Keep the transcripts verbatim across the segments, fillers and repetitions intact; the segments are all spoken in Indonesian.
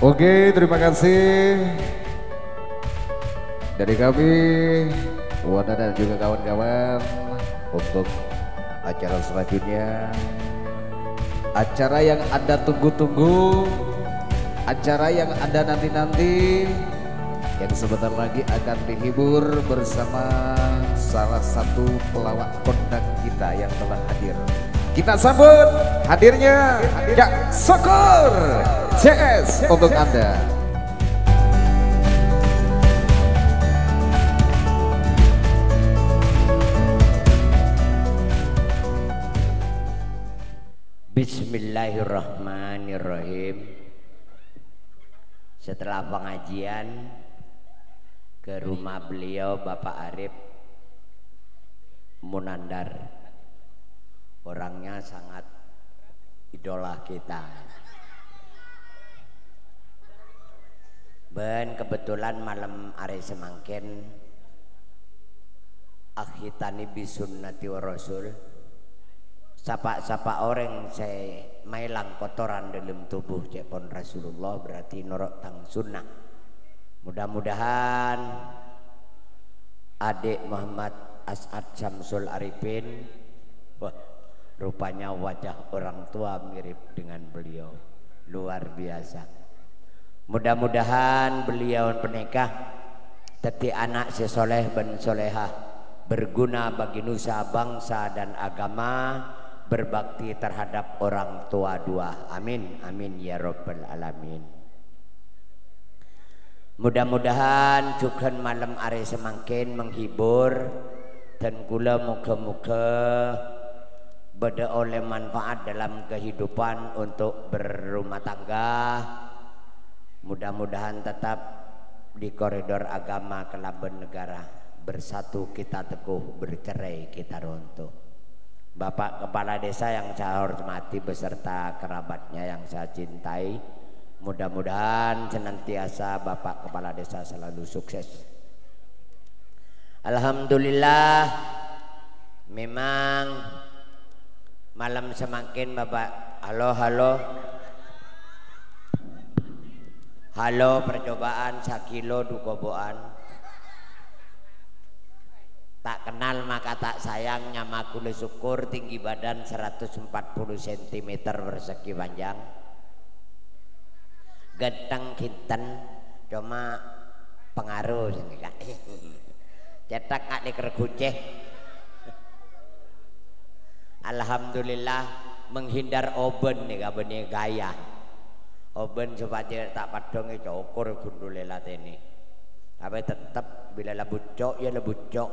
Oke, terima kasih dari kami Wana dan juga kawan-kawan untuk acara selanjutnya, acara yang Anda tunggu-tunggu, acara yang Anda nanti-nanti, yang sebentar lagi akan dihibur bersama salah satu pelawak kondang kita yang telah hadir. Kita sambut hadirnya Cak Sokor C S untuk Anda. Bismillahirrahmanirrahim. Setelah pengajian ke rumah beliau Bapak Arif Munandar, orangnya sangat idola kita. Ben kebetulan malam hari semangkin akhitani bisunnati wa rasul, sapa-sapa orang saya mailang kotoran dalam tubuh cepon Rasulullah, berarti norok tang sunnah. Mudah-mudahan adik Muhammad As'ad Syamsul Arifin, wah rupanya wajah orang tua mirip dengan beliau, luar biasa. Mudah-mudahan beliau penikah teti anak sesoleh ben solehah, berguna bagi nusa bangsa dan agama, berbakti terhadap orang tua dua. Amin amin ya rabbal alamin. Mudah-mudahan juga malam hari semakin menghibur dan kula muka-muka beda oleh manfaat dalam kehidupan untuk berumah tangga. Mudah-mudahan tetap di koridor agama kelaban negara, bersatu kita teguh, bercerai kita runtuh. Bapak Kepala Desa yang saya hormati beserta kerabatnya yang saya cintai, mudah-mudahan senantiasa Bapak Kepala Desa selalu sukses. Alhamdulillah, memang malam semakin Bapak. Halo halo halo, percobaan sakilo dukoboan, tak kenal maka tak sayang, nyamaku syukur, tinggi badan seratus empat puluh sentimeter persegi panjang, ganteng kinten, cuma pengaruh cetak kak dikerguceh. Alhamdulillah, menghindar oben nih kabene gaya oben supaya tak padong itu ukur gundule latene, tapi tetap bila lebucok ya lebucok.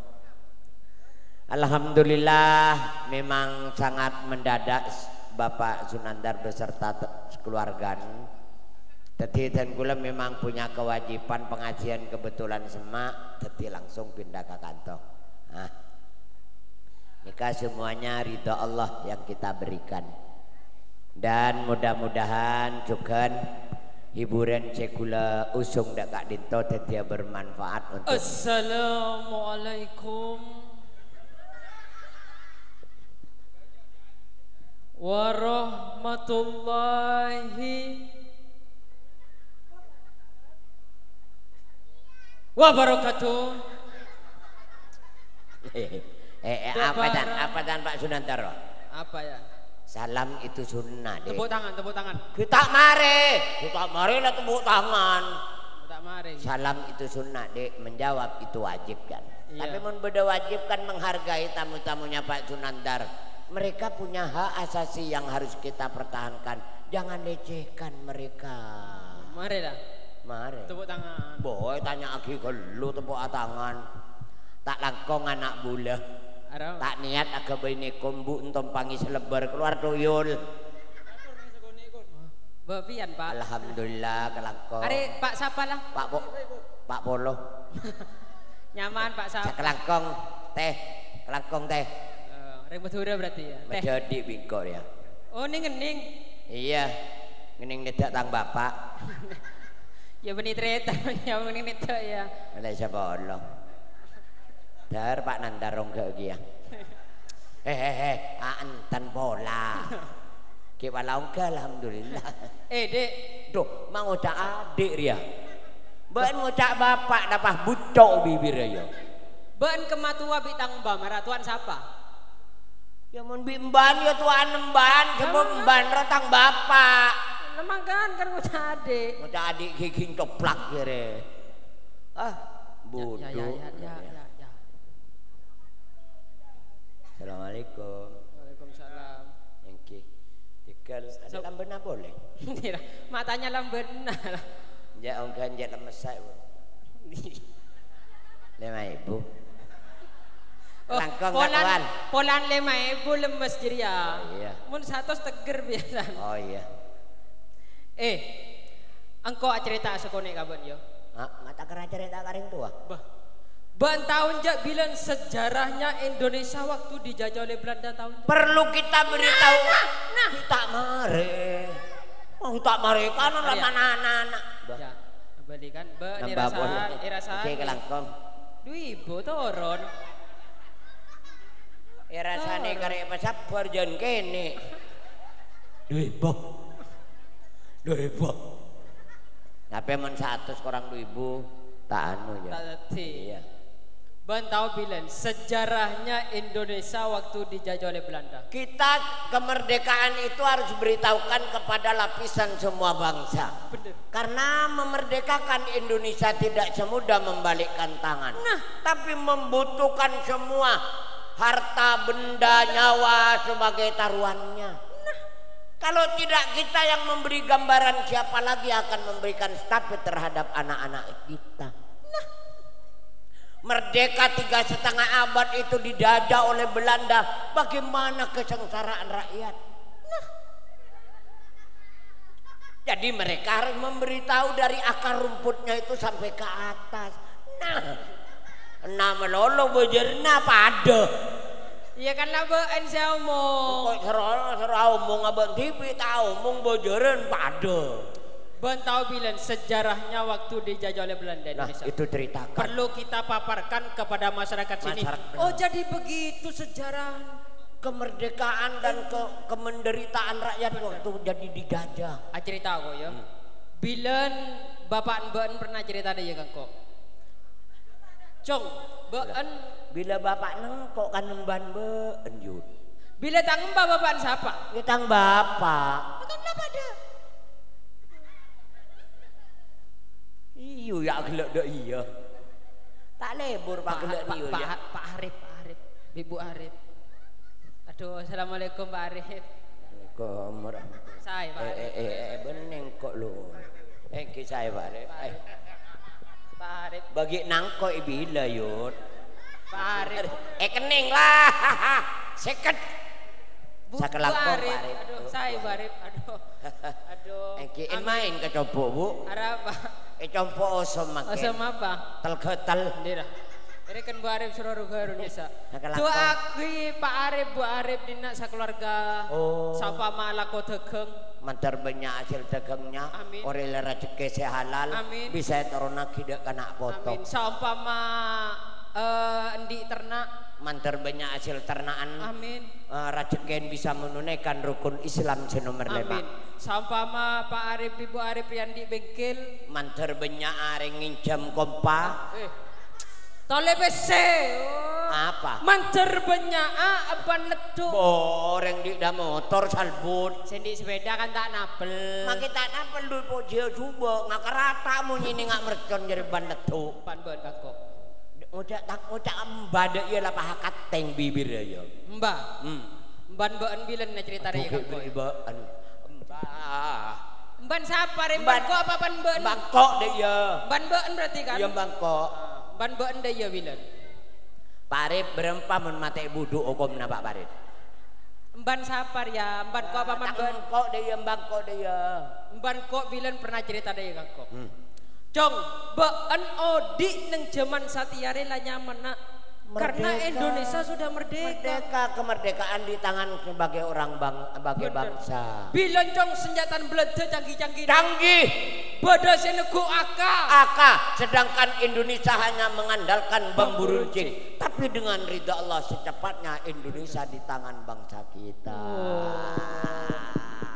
Alhamdulillah, memang sangat mendadak Bapak Sunandar beserta keluarga. Jadi dan kula memang punya kewajiban pengajian, kebetulan semak, jadi langsung pindah ke kantor. Nah, nikah semuanya ridha Allah yang kita berikan. Dan mudah-mudahan juga hiburan cekula usung dak kak dinto dia bermanfaat untuk. Assalamualaikum warahmatullahi wabarakatuh. Eh, eh apa dan apa dan Pak Sunantaro? Apa ya? Salam itu sunnah deh. Tepuk tangan, tepuk tangan. Kita mari, kita mari lah tepuk tangan. Kita mari. Salam itu sunnah dek, menjawab itu wajib kan. Iya. Tapi mun beda wajib kan menghargai tamu-tamunya Pak Sunandar. Mereka punya hak asasi yang harus kita pertahankan. Jangan lecehkan mereka. Mari lah. Mari. Tepuk tangan. Boy tanya lagi ke lu tepuk tangan. Tak langkong anak bula. Arau. Tak niat agak bini kombu entom panggil selebar keluar tuyul. Bapian Pak. Alhamdulillah kelangkong. Ari Pak siapa lah? Pak Po, Pak Polo. Nyaman Pak siapa? Kelangkong teh, kelangkong teh. Uh, Reng Madura berarti ya. Teh. Menjadi bingko ya. Oh ini ngening. Iya, ngening nedak tang bapak. Ya benih treta, ya benih itu ya. Ada siapa Allah? Dar Pak Nandar rong ke dia. Hehehe, anten pola. Ke balaung ke alhamdulillah. Eh dek, Duh, mau ngocak adik dia. Ben ngocak bapak dapat bucok bibir ya. ben kematua bitang mbak marah tuan siapa? Ya mun bimban ya tuan emban, sebab emban rotang bapak. Memang kan kan ngocak adik. Ngocak adik kiking toplak kere. Ah, bodoh. Ya ya ya ya ya. ya. Assalamualaikum. Waalaikumsalam. Oke. Tinggal ada So- lambena boleh. Ini lah, matanya lambena lah. Ya ongkan jet lemes saya. Lima ibu. Oh, Langkong polan, kawan. polan lima ibu lemes jadi ya. Oh, iya. Mun satu teger biasa. Oh iya. Eh, engkau cerita sekone kaban yo. Ah, mata kera cerita karing tua. Bah, ban tahun jak bilang sejarahnya Indonesia waktu dijajah oleh Belanda tahun. jak. Perlu kita beritahu. Nah, kita mare. Oh, kita mare kan Iya. lama anak-anak. Ya, balikan. Ba, Nambah dirasa, boleh. dirasa. Oke, kelangkong. Dui ibu toron. Ya rasane karek apa sabar jan kene. Duh ibu. Duh ibu. Tapi men seratus kurang dua ibu tak anu ya. Tak ngerti. Iya. Ban tahu bilang sejarahnya Indonesia waktu dijajah oleh Belanda. Kita kemerdekaan itu harus beritahukan kepada lapisan semua bangsa. Bener. Karena memerdekakan Indonesia tidak semudah membalikkan tangan. Nah. Tapi membutuhkan semua harta, benda, nyawa sebagai taruhannya. Nah. Kalau tidak kita yang memberi gambaran, siapa lagi akan memberikan stafet terhadap anak-anak kita. Nah. Merdeka tiga setengah abad itu dijajah oleh Belanda. Bagaimana kesengsaraan rakyat? Nah. Jadi mereka harus memberitahu dari akar rumputnya itu sampai ke atas. Nah, nah melolo bojerna pada. Iya kan lah ben saya omong. Kok serau serau omong abang T V tahu omong bojeren pada. Ben tahu bilang sejarahnya waktu dijajah oleh Belanda Nah Indonesia. itu ceritakan. Perlu kita paparkan kepada masyarakat sini. Masyarakat. Oh jadi begitu sejarah. Kemerdekaan dan ke kemenderitaan rakyat waktu jadi dijajah. Ah cerita kok ya. Bilen bapak ben pernah cerita deh ya kan kok. Cong, ben Bila bapak nengkok kan nemban beenjut. bila tanggung bapak siapa? Kita bapak. Kan lah pada. Iyo ya gelek dak iya. Tak lebur pak gelek Pak, iyo Pak, ya. Pak Arif, Pak Arif, Ibu Arif. Aduh, assalamualaikum Pak Arif. Assalamualaikum warahmatullahi. Saya Pak Eh Arif. eh eh eh beneng kok lu. Eh kisah Pak Arif. Pak Eh, Arif. Pak Arif. bagi nangkok bila yut. Pak Arif. Eh kening lah. Seket. Bu, Saya Bu kelakon, Arif. Pak Arif. Aduh, saya Bu Arif. Aduh. Aduh. Eh kiin Amin. main ke copo bu. Arab apa? Eh copo osom makin. Osem apa? Tel-ketel. Ndira. Ini kan Bu Arif suruh ruga Indonesia. Nah, kelakon. Doa akhi Pak Arif, Bu Arif dina sakeluarga. Oh. Sapa malako degeng. Mantar banyak hasil dagangnya. Amin. Orel rezeki sehalal. Amin. Bisa terona tidak kena Amin. potong. Saumpama eh endi ternak. Mantar banyak hasil ternaan. Amin. Uh, rezeki bisa menunaikan rukun Islam senomor Amin. lima. Saumpama Pak Arif, Ibu Arif yang di bengkel. Mantar banyak areng nginjam kompa. Eh. Tole P C. Oh. Apa? Mancer banyak ah apa netuk. Boreng di da motor salbut. Sendi sepeda kan tak napel. Maki tak napel du pojio coba ngak rata mu nyini ngak mercon jadi bandet tu. Pan ban kakok. Ngucak tak ngucak embada iya lah pahakat teng bibir ya. Mbak. Hmm. Ban ban bilen na cerita dari Aduh, kakok. ibaan. Mbah. Ban siapa rin? Ban- Ban ko apa ban ban? Bangkok deh ya. Ban ban berarti kan? Iya bangkok. Ban ban deh ya bilen. Parip berempa mun mate budu okom na Pak Parip. Ban siapa ya? Ban ko apa ban ban? Bangkok deh ya, bangkok deh ya. Ban ko bilen pernah cerita dari kakok. Hmm. Cong, ban odi neng zaman satiare lah nyaman nak. Karena Merdeka. Indonesia sudah merdeka. Merdeka, kemerdekaan di tangan sebagai orang bang, sebagai Bener. bangsa. Bilen cong senjata belanda canggih-canggih. Canggih, Pada senego aka. aka, sedangkan Indonesia hanya mengandalkan bambu runcing. Tapi dengan ridha Allah secepatnya Indonesia di tangan bangsa kita. Oh.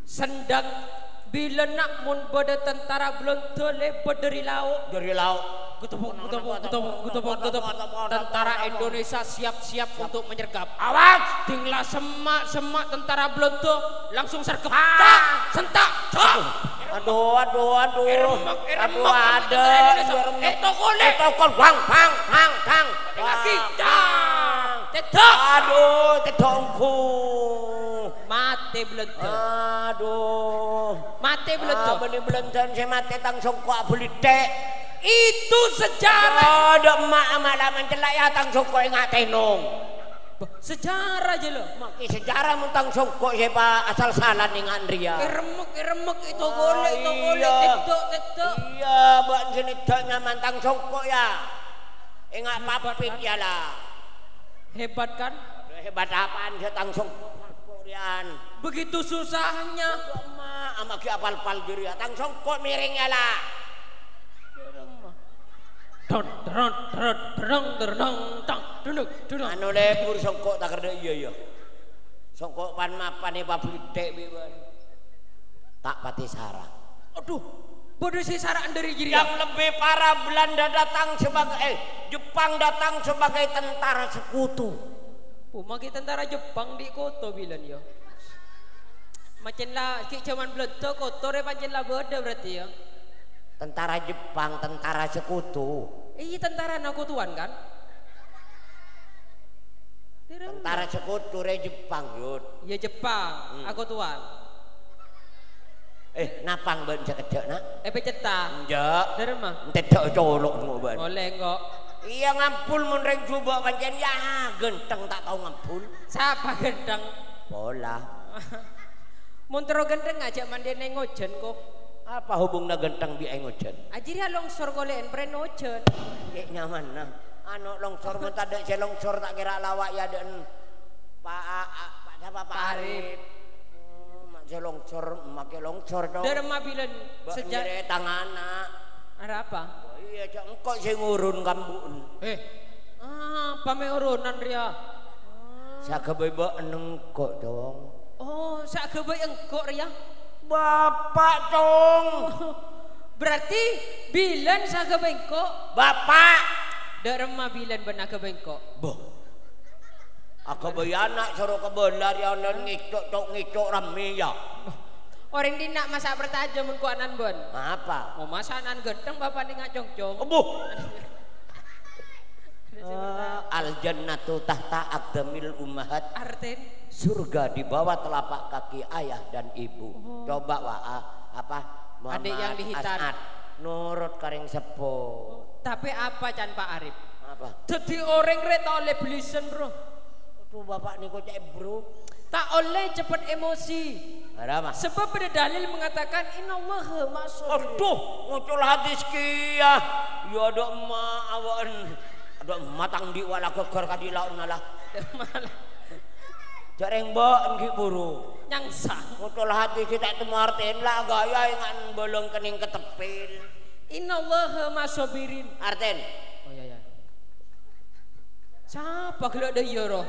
Sendang bila nak mun pada tentara Belanda lebar dari laut. Dari laut. Ketepuk, ketepuk, ketepuk, ketepuk, ketepuk. Tentara Indonesia siap-siap untuk menyergap. Awas! Tinggal semak-semak tentara Belanda langsung sergap. Tak, sentak, tak. Aduh, aduh, aduh. Iremek, iremek. Aduh, ada. Eh, tokole. Eh, tokol, bang, bang, bang, bang. Lagi, tak. Tetok. Aduh, tetongku. Mati Belanda. Aduh. Mati Belanda. Ah, beli Belanda saya mati tang songkok bulitek. Itu sejarah. Ada emak-emak laman celak ya tang songkok ingat tenong. Sejarah aja lo. Maki sejarah mentang songkok siapa asal salah nih Andria. Remek, remek itu golek, itu golek, iya. tetok, tetok. Iya, buat sini taknya mantang songkok ya. Ingat papit ya lah. Hebat kan? Hebat apaan dia tang songkok Korean. Begitu susahnya. Emak, ama ki apal-pal diri ya tang songkok miring ya lah. Don don don don don tang duduk duduk. Anu lebur songkok tak kerja iya iya. Songkok pan mapan e pablitek biwan. Tak pati sarah. Aduh, bodoh sih saraan dari diri. Yang lebih parah Belanda datang sebagai eh Jepang datang sebagai tentara sekutu. Oh, maki tentara Jepang di kota bilang ya. Macam lah ki cuman Belanda kotor ya pancen lah beda berarti ya. Tentara Jepang, tentara sekutu. Iya tentara aku tuan kan? Tentara sekutu re Jepang yud. Ya Jepang, hmm. Aku tuan. Eh, napang ben sekedek nak? Eh pecetah. Enggak. Dari mah? Tidak colok semua ben. Oleh kok. Iya ngampul mun reng coba pancen ya genteng tak tahu ngampul. Siapa gendeng? Bola. Mun tero gendeng aja mandene ngojen kok. Apa hubungnya genteng bi ngojen? Ajir ya longsor goleken pren ngojen. Dek nyaman nah. Anu longsor mun tadek se longsor tak kira lawak ya den Pak Pak siapa Pak Arif. Oh, mak se longsor make longsor dong. Dari mabilan sejak tanganak. Ada apa? Oh, iya cak engkau sing ngurun kambun. Eh. Ah, pame urunan ria. Ah. Sakebeba engkau dong. Oh, sakebeba engkau ria. Bapak dong. Berarti bilan sakebeba engkau. Bapak. Dari mabilan benak ke bengkok. Boh. Aku bayanak suruh kebenar ya nan ngicok tok ngicok rame ya. Orang di nak masa bertajam mun kuanan bon. Apa? Mau masa anan genteng bapak ni ngak cong-cong. Boh. uh, Al jannatu tahta aqdamil ummahat. Arten surga di bawah telapak kaki ayah dan ibu. Oh. Coba wa apa? Muhammad adik yang dihitan. As'ad nurut karing sepo. Oh. Tapi apa can Pak Arif? Apa? Jadi orang reta oleh belisen bro. Tuh bapak nih kok cek bro. Tak oleh cepat emosi. Ada apa? Sebab ada dalil mengatakan Inna Allah masuk. Aduh, muncul hadis kia. Ya ada emak awan. Ada matang di wala keker kadilaun nalah. Jareng mbak nggih buru. Nyangsa. Muncul hadis kita temu artin lah gaya ingan bolong kening ketepil. Inna Allah masobirin. Arten. Oh iya ya. Siapa kalau ada iya roh?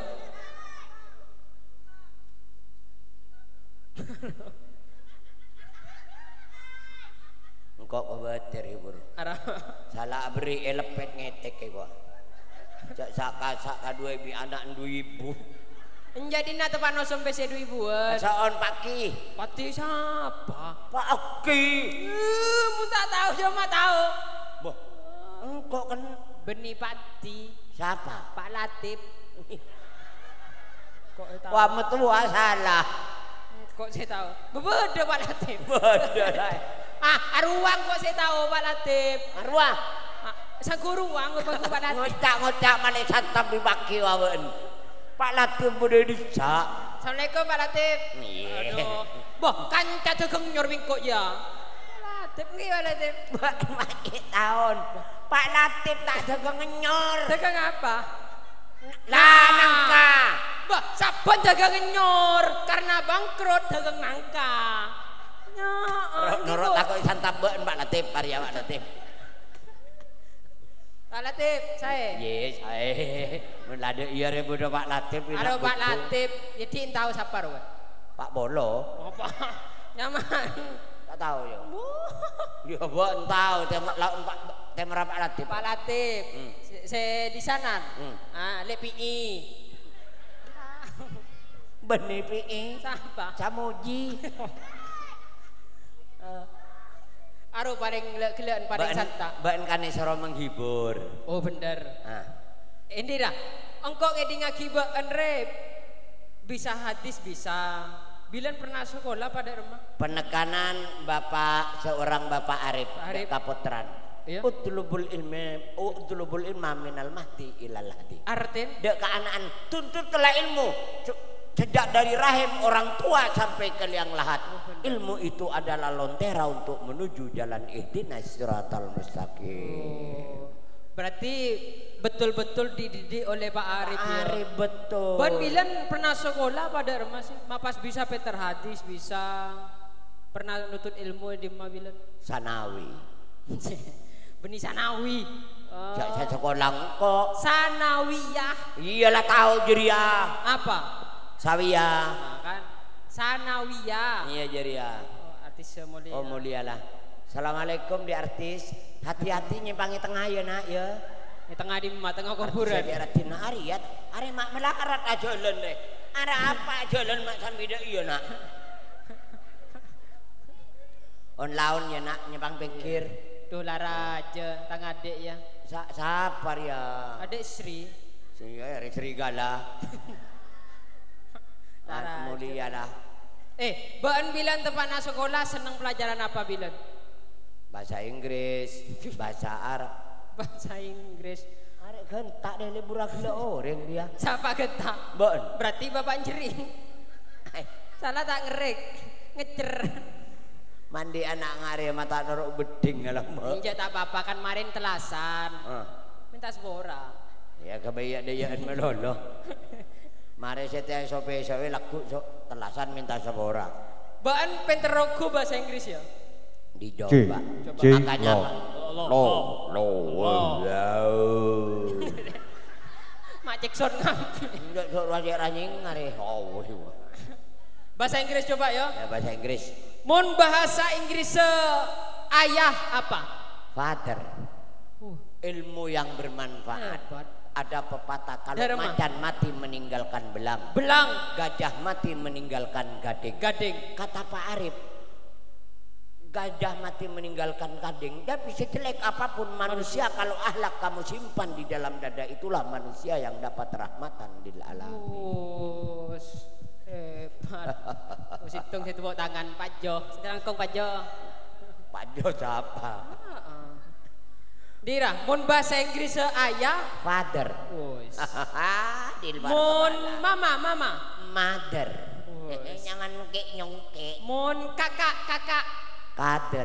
Engkau kebatir ibu. Salah beri elepet ngetek ke gua. Cak sak sak kadua ibu anak dua ibu. Menjadi nata panos sampai sedu ibuan. Saon paki. Pati siapa? Pak Aki. Eh, mun tak tahu cuma tahu. Boh. Engkau kan Beni Pati. Siapa? Pak Latif. Kok tahu? Wah metua salah. Kok saya tahu? Bebeda Pak Latif. Beda lah. Ah, aruang kok saya tahu Pak Latif. Aruang. Ah, sangku ruang kok Pak Latif. Ngocak-ngocak manis santap di baki wawen. Pak Latif boleh dicak. Assalamualaikum Pak Latif. Iya. Aduh. Boh, kanca tegeng nyor bingkok ya. Latif nggih Pak Latif. Maki tahun. Pak Latif tak tegeng nyor. Tegeng apa? Lah nangka. Bah, saben tegeng nyor karena bangkrut tegeng nangka. Ya, nurut aku santap beun Pak Latif karya Pak Latif. Pak Latif, saya. Yes, saya. Melade iya rebudo Pak Latif. Halo Pak Latif, jadi tahu siapa roh? Pak Bolo. Apa? Nyaman. Tak tahu ya. Ya buat tahu tema laut tema Pak Latif. Pak Latif. Hmm. Saya di sana. Hmm. Ah, le P I. Benih P I. Siapa? Samuji. Uh, Aru paling kelian paling santa. Baen kan isoro menghibur. Oh bener. Nah. Ini dah. Engkau ngedi ngakibat rep. Bisa hadis bisa. Bilan pernah sekolah pada rumah. Penekanan bapak seorang bapak Arif, Arif. Kapotran. Iya. Utlubul ilmi, utlubul ilma minal mahdi ilal hadi. Arten? Dek keanaan tuntutlah ilmu. Sejak dari rahim orang tua sampai ke liang lahat. Ilmu itu adalah lontera untuk menuju jalan ihdinas siratal mustaqim. Oh. Berarti betul-betul dididik oleh Pak Arif. Pak ya? Arif betul. Ban bilang pernah sekolah pada rumah sih. Mapas bisa Peter hadis bisa. Pernah nutut ilmu di rumah bilang. Sanawi. Beni sanawi. Oh. Saya sekolah kok. Sanawiyah. Iyalah tahu jeria. Apa? Sawiyah. Nah, kan sanawiyah. Iya jeria. Oh, artis mulia. Oh mulialah. Assalamualaikum di artis. Hati-hati nyimpangi tengah ya nak ya. Di tengah di mata tengah kuburan. Di aratin ariat. Are mak melarat aja jalan deh. Ada apa jalan mak sambida iya nak. On laun ya nak nyimpang pikir. Dolar aja tengah adik ya. Sa sapar ya. Adik Sri. Sehingga ya serigala. Mat mulialah. Eh, Baan bilang tempat sekolah senang pelajaran apa bilang? Bahasa Inggris, bahasa Arab. Bahasa Inggris. Arek gentak deh libur gila orang dia. Siapa gentak? Bon. Berarti bapak jering. Salah tak ngerek, ngecer. Mandi anak ngare mata norok beding alam. Iya tak apa-apa kan marin telasan. Uh. Minta sebora. Ya kebayak dayaan melolo. Mari setiap sope sope laku sok telasan minta sebora. Baan penteroku bahasa Inggris ya. Dicoba. Makanya lo lo lo lo. Mak Jackson ngambil. Enggak sok rajak ranying ngare. Oh. Bahasa Inggris coba ya. Ya bahasa Inggris. Mun bahasa Inggris ayah apa? Father. Uh. Ilmu yang bermanfaat. Hebat. Ada pepatah kalau Dari macan mati meninggalkan belang. Belang. Gajah mati meninggalkan gading. Gading. Kata Pak Arif, gajah mati meninggalkan gading. Tapi sejelek apapun manusia, kalau akhlak kamu simpan di dalam dada, itulah manusia yang dapat rahmatan lil alamin. Oh, hebat. Oh, situng saya tepuk tangan Pak Jo. Sekarang kong Pak Jo. Pak Jo siapa? Dira, mun bahasa Inggris ayah, Father. Wis. Mun mama, mama. Mother. Eh, jangan ngek nyongke. Mun kakak, kakak. Kader.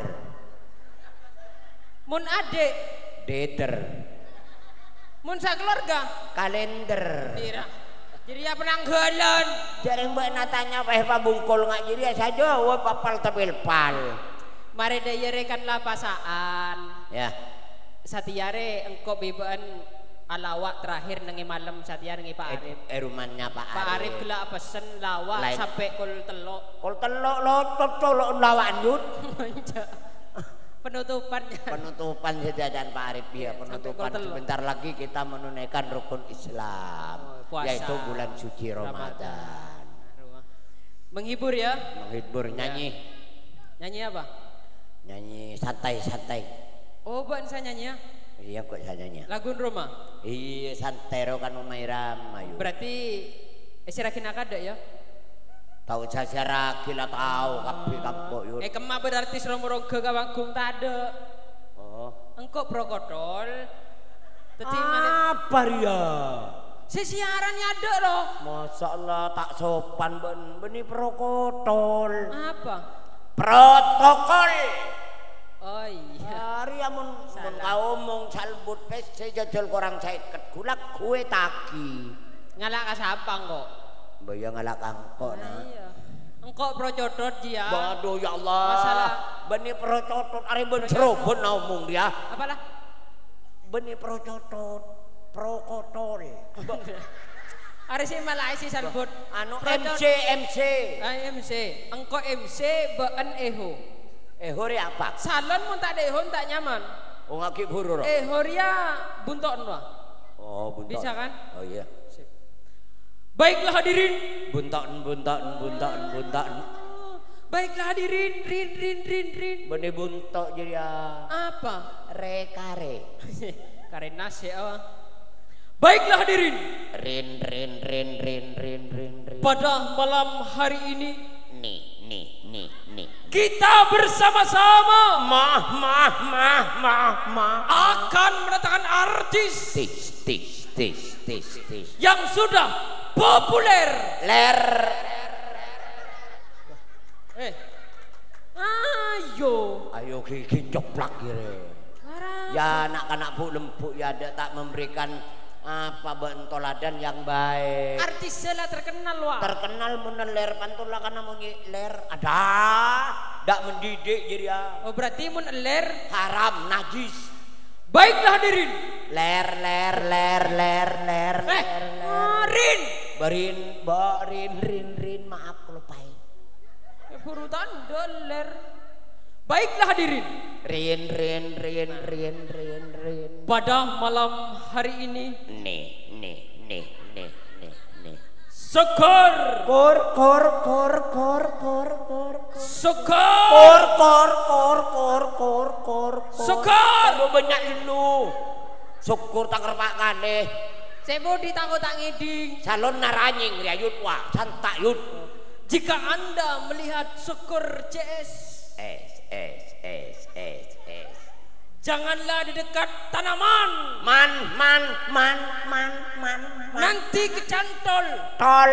Mun adik. Deder. Mun sakeluarga. Kalender. Dira. Jadi ya penanggalan. Jarang mbak natanya apa apa bungkol nggak jadi saja. Wah papal tabel pal. Mari dayerekan lah pasaan. Ya. Satiare engkau bebaan alawak terakhir nengi malam satiare nengi Pak Arif. Eh rumahnya Pak Arif. Pak Arif gelak pesen lawak Lain. sampai kol telok. Kol telok lo tolok lawan yud. Penutupannya. Penutupan sejadian Pak Arif ya. Penutupan Sampai sebentar lagi kita menunaikan rukun Islam, Oh, puasa. yaitu bulan suci Ramadan. Menghibur ya. Menghibur nyanyi. Nyanyi apa? Nyanyi santai-santai. Oh, bukan saya nyanyi ya. Iya kok saya nyanyi. Lagu rumah. Iya santai ro kan umairam ayo. Berarti esirakin akada ya. Tahu saya secara gila tahu kapi kapok yud. Eh kema berarti seromoroga kawagung tade. Oh. Engkau prokotol. Tadi Apa ya? Sesiarannya ada loh. Masya Allah tak sopan ben beni protokol. Apa? Protokol. Oh iya. Hari amun mun kau omong salbut pes saya jajal korang seket gulak kue taki. Ngalak siapa kok? Bayang ngalak angkok nah. Iya. Engkau procotot dia. Waduh ya Allah. Masalah beni procotot ari ben serobot ngomong dia. apalah? Beni procotot prokotol. Are sih malah isi salbut. Anu M C M C. Ah M C. Engko M C been eho. Eho ri apa? Salon mun tak ada eho tak nyaman. Oh ngaki buru. Eho ria bunton wah. Oh bunton. Bisa kan? Oh iya. Sip. Baiklah hadirin. Bunton bunton bunton bunton. Baiklah hadirin, rin rin rin rin. Bene buntok jadi ya. Apa? Re kare. Karena ya. Baiklah hadirin. Rin rin rin rin rin rin rin. Pada malam hari ini nih nih nih nih kita bersama-sama mah mah mah mah mah akan mendatangkan artis tis tis tis tis tis yang sudah populer. Ler. Eh, ayo, ayo gigi coplak kira. Ya anak-anak bu lempuk ya ada tak memberikan apa bentoladan yang baik. Artis lah terkenal wah. Terkenal meneler pantulah karena mengiler ada, tak mendidik jadi ya. Oh berarti mun ler haram najis. Baiklah hadirin. Ler ler ler ler ler eh, ler ler. Rin. Berin, berin, rin rin maaf kelupai. Purutan dolar. Baiklah hadirin. Rin rin rin rin rin rin. Pada malam hari ini nih nih nih nih nih nih. Sekor. Kor kor kor kor kor kor. Sekor. Kor kor kor kor kor kor. Sekor. Lu banyak dulu. Syukur tak kerpak kaneh. Sebo ditakut tak ngiding. Salon naranying riayut wah santak yut. Jika Anda melihat Sekor C S es es es es es janganlah di dekat tanaman. Man man man man man, man. Nanti kecantol. Tol.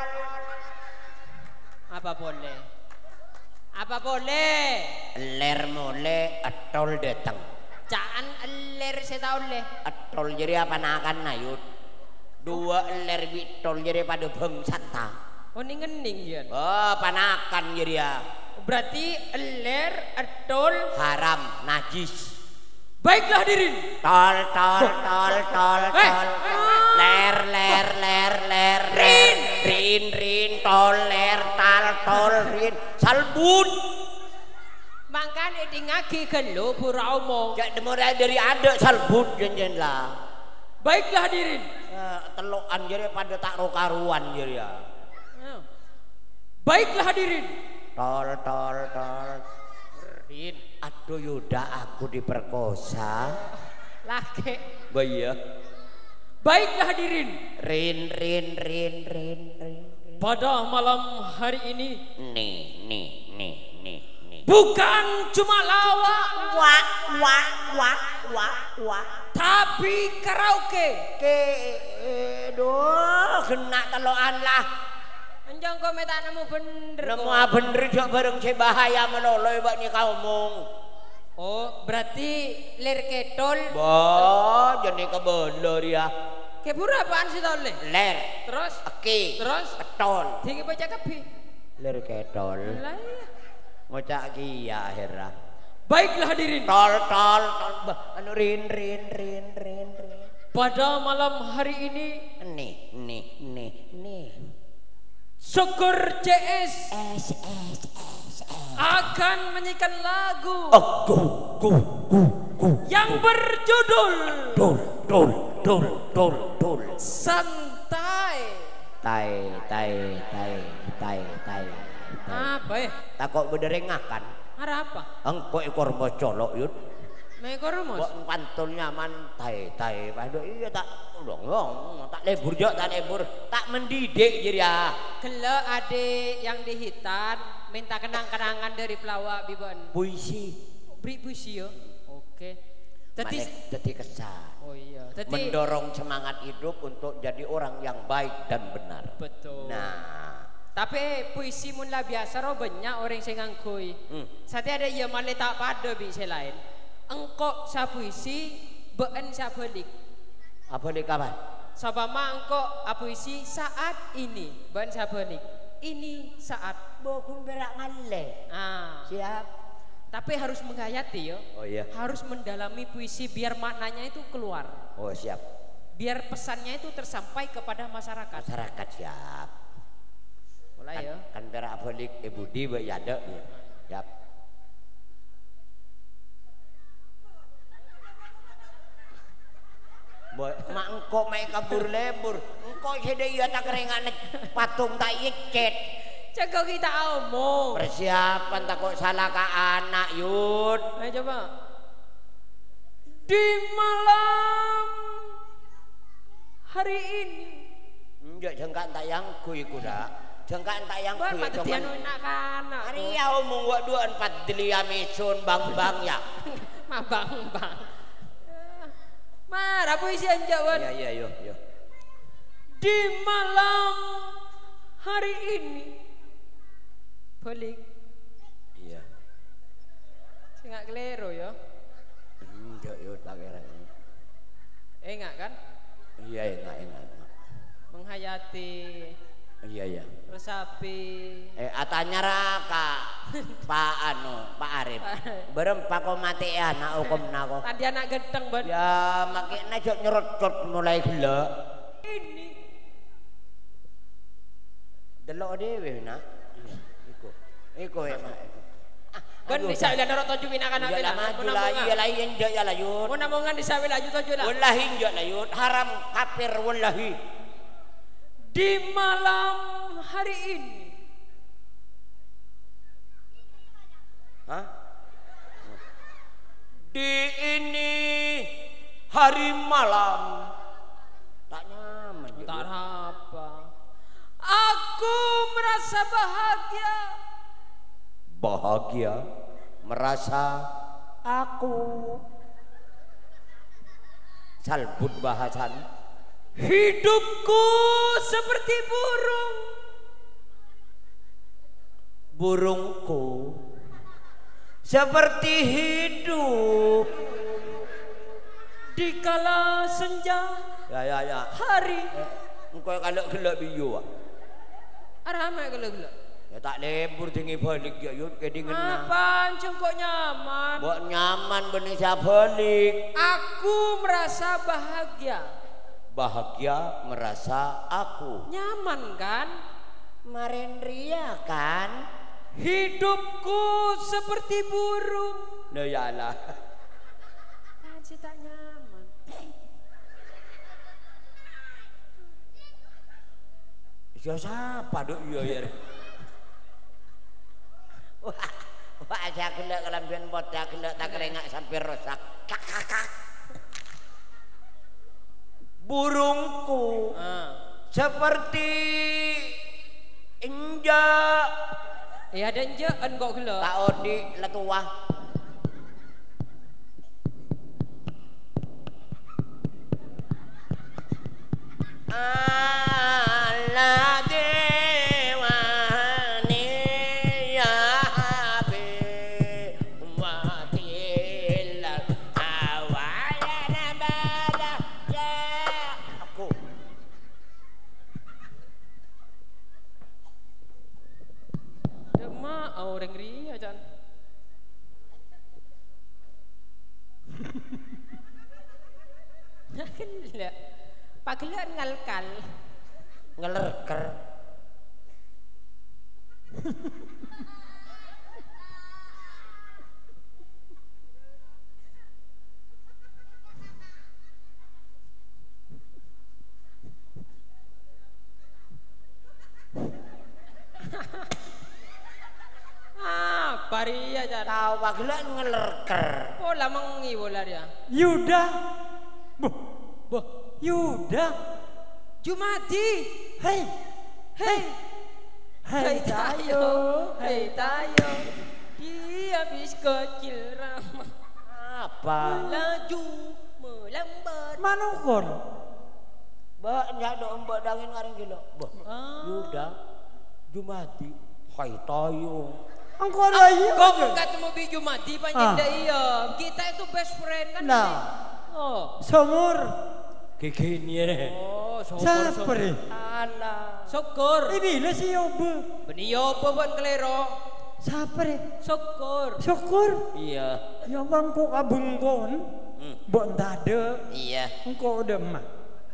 Apa boleh? Apa boleh? Ler mole atol datang. Jangan ler saya tahu leh. Atol jadi apa nakan nayut. Dua ler bitol jadi pada bangsata. Oh ini ngening ya. Oh panakan jadi ya. Berarti ler atol haram najis. Baiklah hadirin. Tol tol tol tol eh. tol. Ler ler ler ler rin rin rin tol ler tal tol rin salbun. Makan edi ngaki gelo pura omong. Jak dimulai dari ada salbun janjian lah. Baiklah hadirin. Telukan jadi pada tak rokaruan jadi ya. Baiklah hadirin. Tol tol tol. Rin. Aduh Yuda aku diperkosa. Laki. Bayar. Baiklah hadirin. Rin rin rin rin rin. Pada malam hari ini. Nih nih nih nih nih. Bukan cuma lawak. Wah wah wah wah wah. Tapi karaoke. Ke, aduh kena teloan lah. Anjang kau minta nemu bener. Nemu bener juga bareng si bahaya meloloy bak ni kau mong. Oh berarti ler ketol. Bah jadi kebeler ya. Kebura apaan sih tau le? Ler. Terus? Oke. Terus? Ketol. Tinggi baca kapi. Ler ketol. Lah iya. Ngocak kia akhirnya. Baiklah hadirin. Tol tol tol. Anu rin rin rin rin rin. Pada malam hari ini. Nih nih nih nih. Sekor C S Es es es akan menyanyikan lagu oh, go, go, go, go, yang berjudul Dol Dol Dol Dol Dol Santai. Tai tai tai tai tai. Apa ya? Takut bederengakan. Ada apa? Engkau ekor bocolok yud. Mekor mos. Kok pantun nyaman tai tai. Aduh iya tak dong dong tak lebur jok tak lebur tak mendidik jadi ya. Kalau ade yang dihitan minta kenang-kenangan dari pelawak bibon. Puisi. Beri puisi yo. Oke. Tadi jadi kesan. Oh iya. Tadi mendorong semangat hidup untuk jadi orang yang baik dan benar. Betul. Nah. Tapi puisi mun lah biasa ro banyak orang sing ngangkui. Hmm. Sate ada ya male tak pada bi selain. Engkok sa puisi been sa balik. Apa di kapan? Sabama engkok puisi saat ini been sa balik. Ini saat bokun berak ngale. Ah. Siap. Tapi harus menghayati yo. Oh iya. Harus mendalami puisi biar maknanya itu keluar. Oh siap. biar pesannya itu tersampai kepada masyarakat. Masyarakat siap. Mulai Kan, ya. kan berak balik ibu di ya ada ya. Siap. Boy, mak engkau main kabur lebur, engkau sudah iya tak keringan patung tak iket. Jaga kita omong. Persiapan takut salah ke anak Yud. Ayo coba. Di malam hari ini. Enggak jengkat tak yang kui kuda. Jengkat tak yang Buat kui mati anu nak kana. Hari ya omong gua dua empat delia mesun bang bang ya. Mah bang bang. Marah puisi anjawan. Iya iya yo yo. Di malam hari ini. Balik. Iya. Saya nggak kelero ya. Enggak yo tak kira. Eh enggak kan? Iya enggak enggak. Menghayati. Iya iya. Resapi. Eh atanya raka Pak anu Pak Arif. Berem Pak kau mati ya nak hukum nako. Tadi anak genteng ban. Ya makin aja nyerocot mulai gila. Ini. Delok dewe nak. Iku. Iku ya mak. Ben bisa bila dorot tujuh bina kana Iya lah maju lah, iya lah iya njak ya lah yud. Mau namongan bisa bila laju tujuh lah. Wallahi njak lah yud, haram kafir wallahi. Di malam hari ini. Hah? Di ini hari malam. Tak nyaman. Tak apa. Aku merasa bahagia. Bahagia merasa aku salbut bahasan hidupku seperti burung burungku seperti hidup di kala senja ya ya ya hari eh, engkau kalau gelap biyo arama kalau gelap ya tak lebur tinggi balik ya yud ke dingin apaan cengkok nyaman buat nyaman benih balik aku merasa bahagia bahagia merasa aku nyaman kan Maren ria kan hidupku seperti burung nah ya lah kan sih tak nyaman ya siapa dok iya ya wah wah saya gelak kelambian botak gelak tak kerengak sampai rosak kak kak kak burungku ah. seperti inja ya ada enjaan kok gelap tak odi letuah ala dewani ya habib watil awalana bada ya aku Dema orang ria Jan. Gelak. Pak gelak ngalkal. ngelerker Ah, paria Jan. tahu pagila ngelerker Pola mengi bola dia. Yuda, boh, boh, Yuda, Jumadi. hei, Hei. hei tayo, Hei tayo. Dia habis kecil ramah. apa Laju melambat. manukon, mbak nyado mbak dangin ngaring gila bah Ah. Yuda Jumati hai tayo engkau lagi, Kau ketemu Bi Jumadi panjang Ah. dah iya. Kita itu best friend kan. nah, Oh. somur, kekini Oh, sapre, alah Syukur. ini lah si Yobe, Beni apa buat kelero? sapre, Syukur. syukur, iya yang engkau kabungkon, hmm. buat dada, iya engkau udah mah,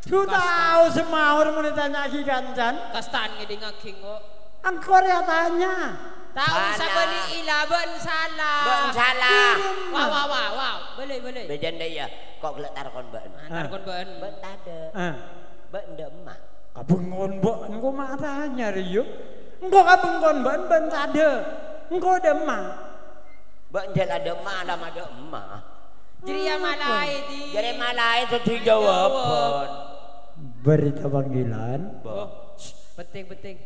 Ku tahu semaur mau ditanya Ki Kancan. Kastan ngeding aking kok. Angkor ya tanya. Tahu Salah. siapa ni ilah ben salah. Ben salah. Wow wow wow wow. Boleh boleh. Bejan dia kok gelek tarkon ben. Antar kon ben. Ben tade. Ah. Ben ndek emak. Kabengon mbok engko mak tanya riyo. Engko kabengon ben ben tade. Engko demak. Ben jel ada emak ada ada emak. Jadi yang malai di. Jadi malah itu dijawaban. Berita panggilan. Oh, penting penting.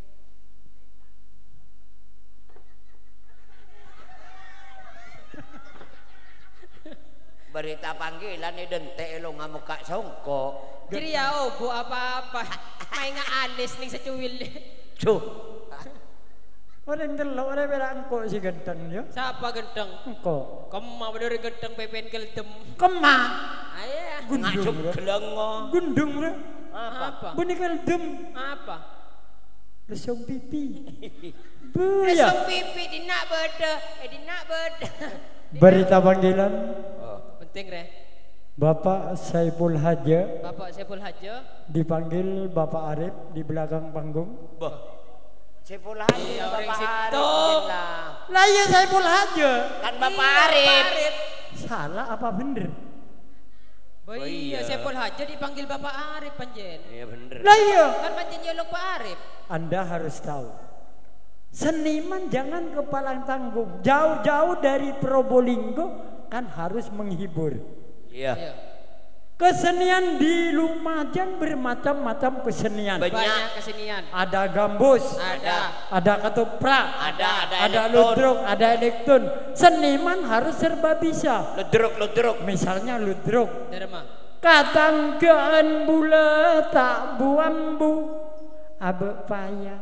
Berita panggilan ini dentek lo ngamuk kak songko. Jadi ya oh bu apa-apa. Main nggak alis nih secuil. Tuh. Orang delok orang bela engko si gendeng ya. Siapa gendeng? Engko. Kemah bener gendeng pepen geldem. Kemah. Ayah. Ngacuk Gundung. gelengo. Gundung ra. Apa? Apa? Benikal dem. Apa? Lesung pipi. Lesung Buya. pipi di nak beda, eh di nak beda. Berita panggilan. Oh. Penting re. Bapak Saiful Haja Bapak Saiful Haja. dipanggil Bapak Arif di belakang panggung. Bah. Sepuluh hari Iya, Bapak orang situ. Arif lah. Lah iya Saiful Haja. Kan Bapak Iya, Arif. Bapak Arif. Salah apa bener? Oh, Oh, iya, iya. Saiful Haja dipanggil Bapak Arif panjen. Iya bener. Lah iya. Kan panjen nyolok Pak Arif. Anda harus tahu. Seniman jangan kepalang tanggung. Jauh-jauh dari Probolinggo kan harus menghibur. Iya. Iya. Kesenian di Lumajang bermacam-macam kesenian. Banyak. Banyak kesenian. Ada gambus, Ada. ada ketoprak, Ada ada ada elektron. ludruk, ada elektron. Seniman harus serba bisa. Ludruk ludruk. Misalnya ludruk. Derma. Katangkeun bula tak buambu abe payah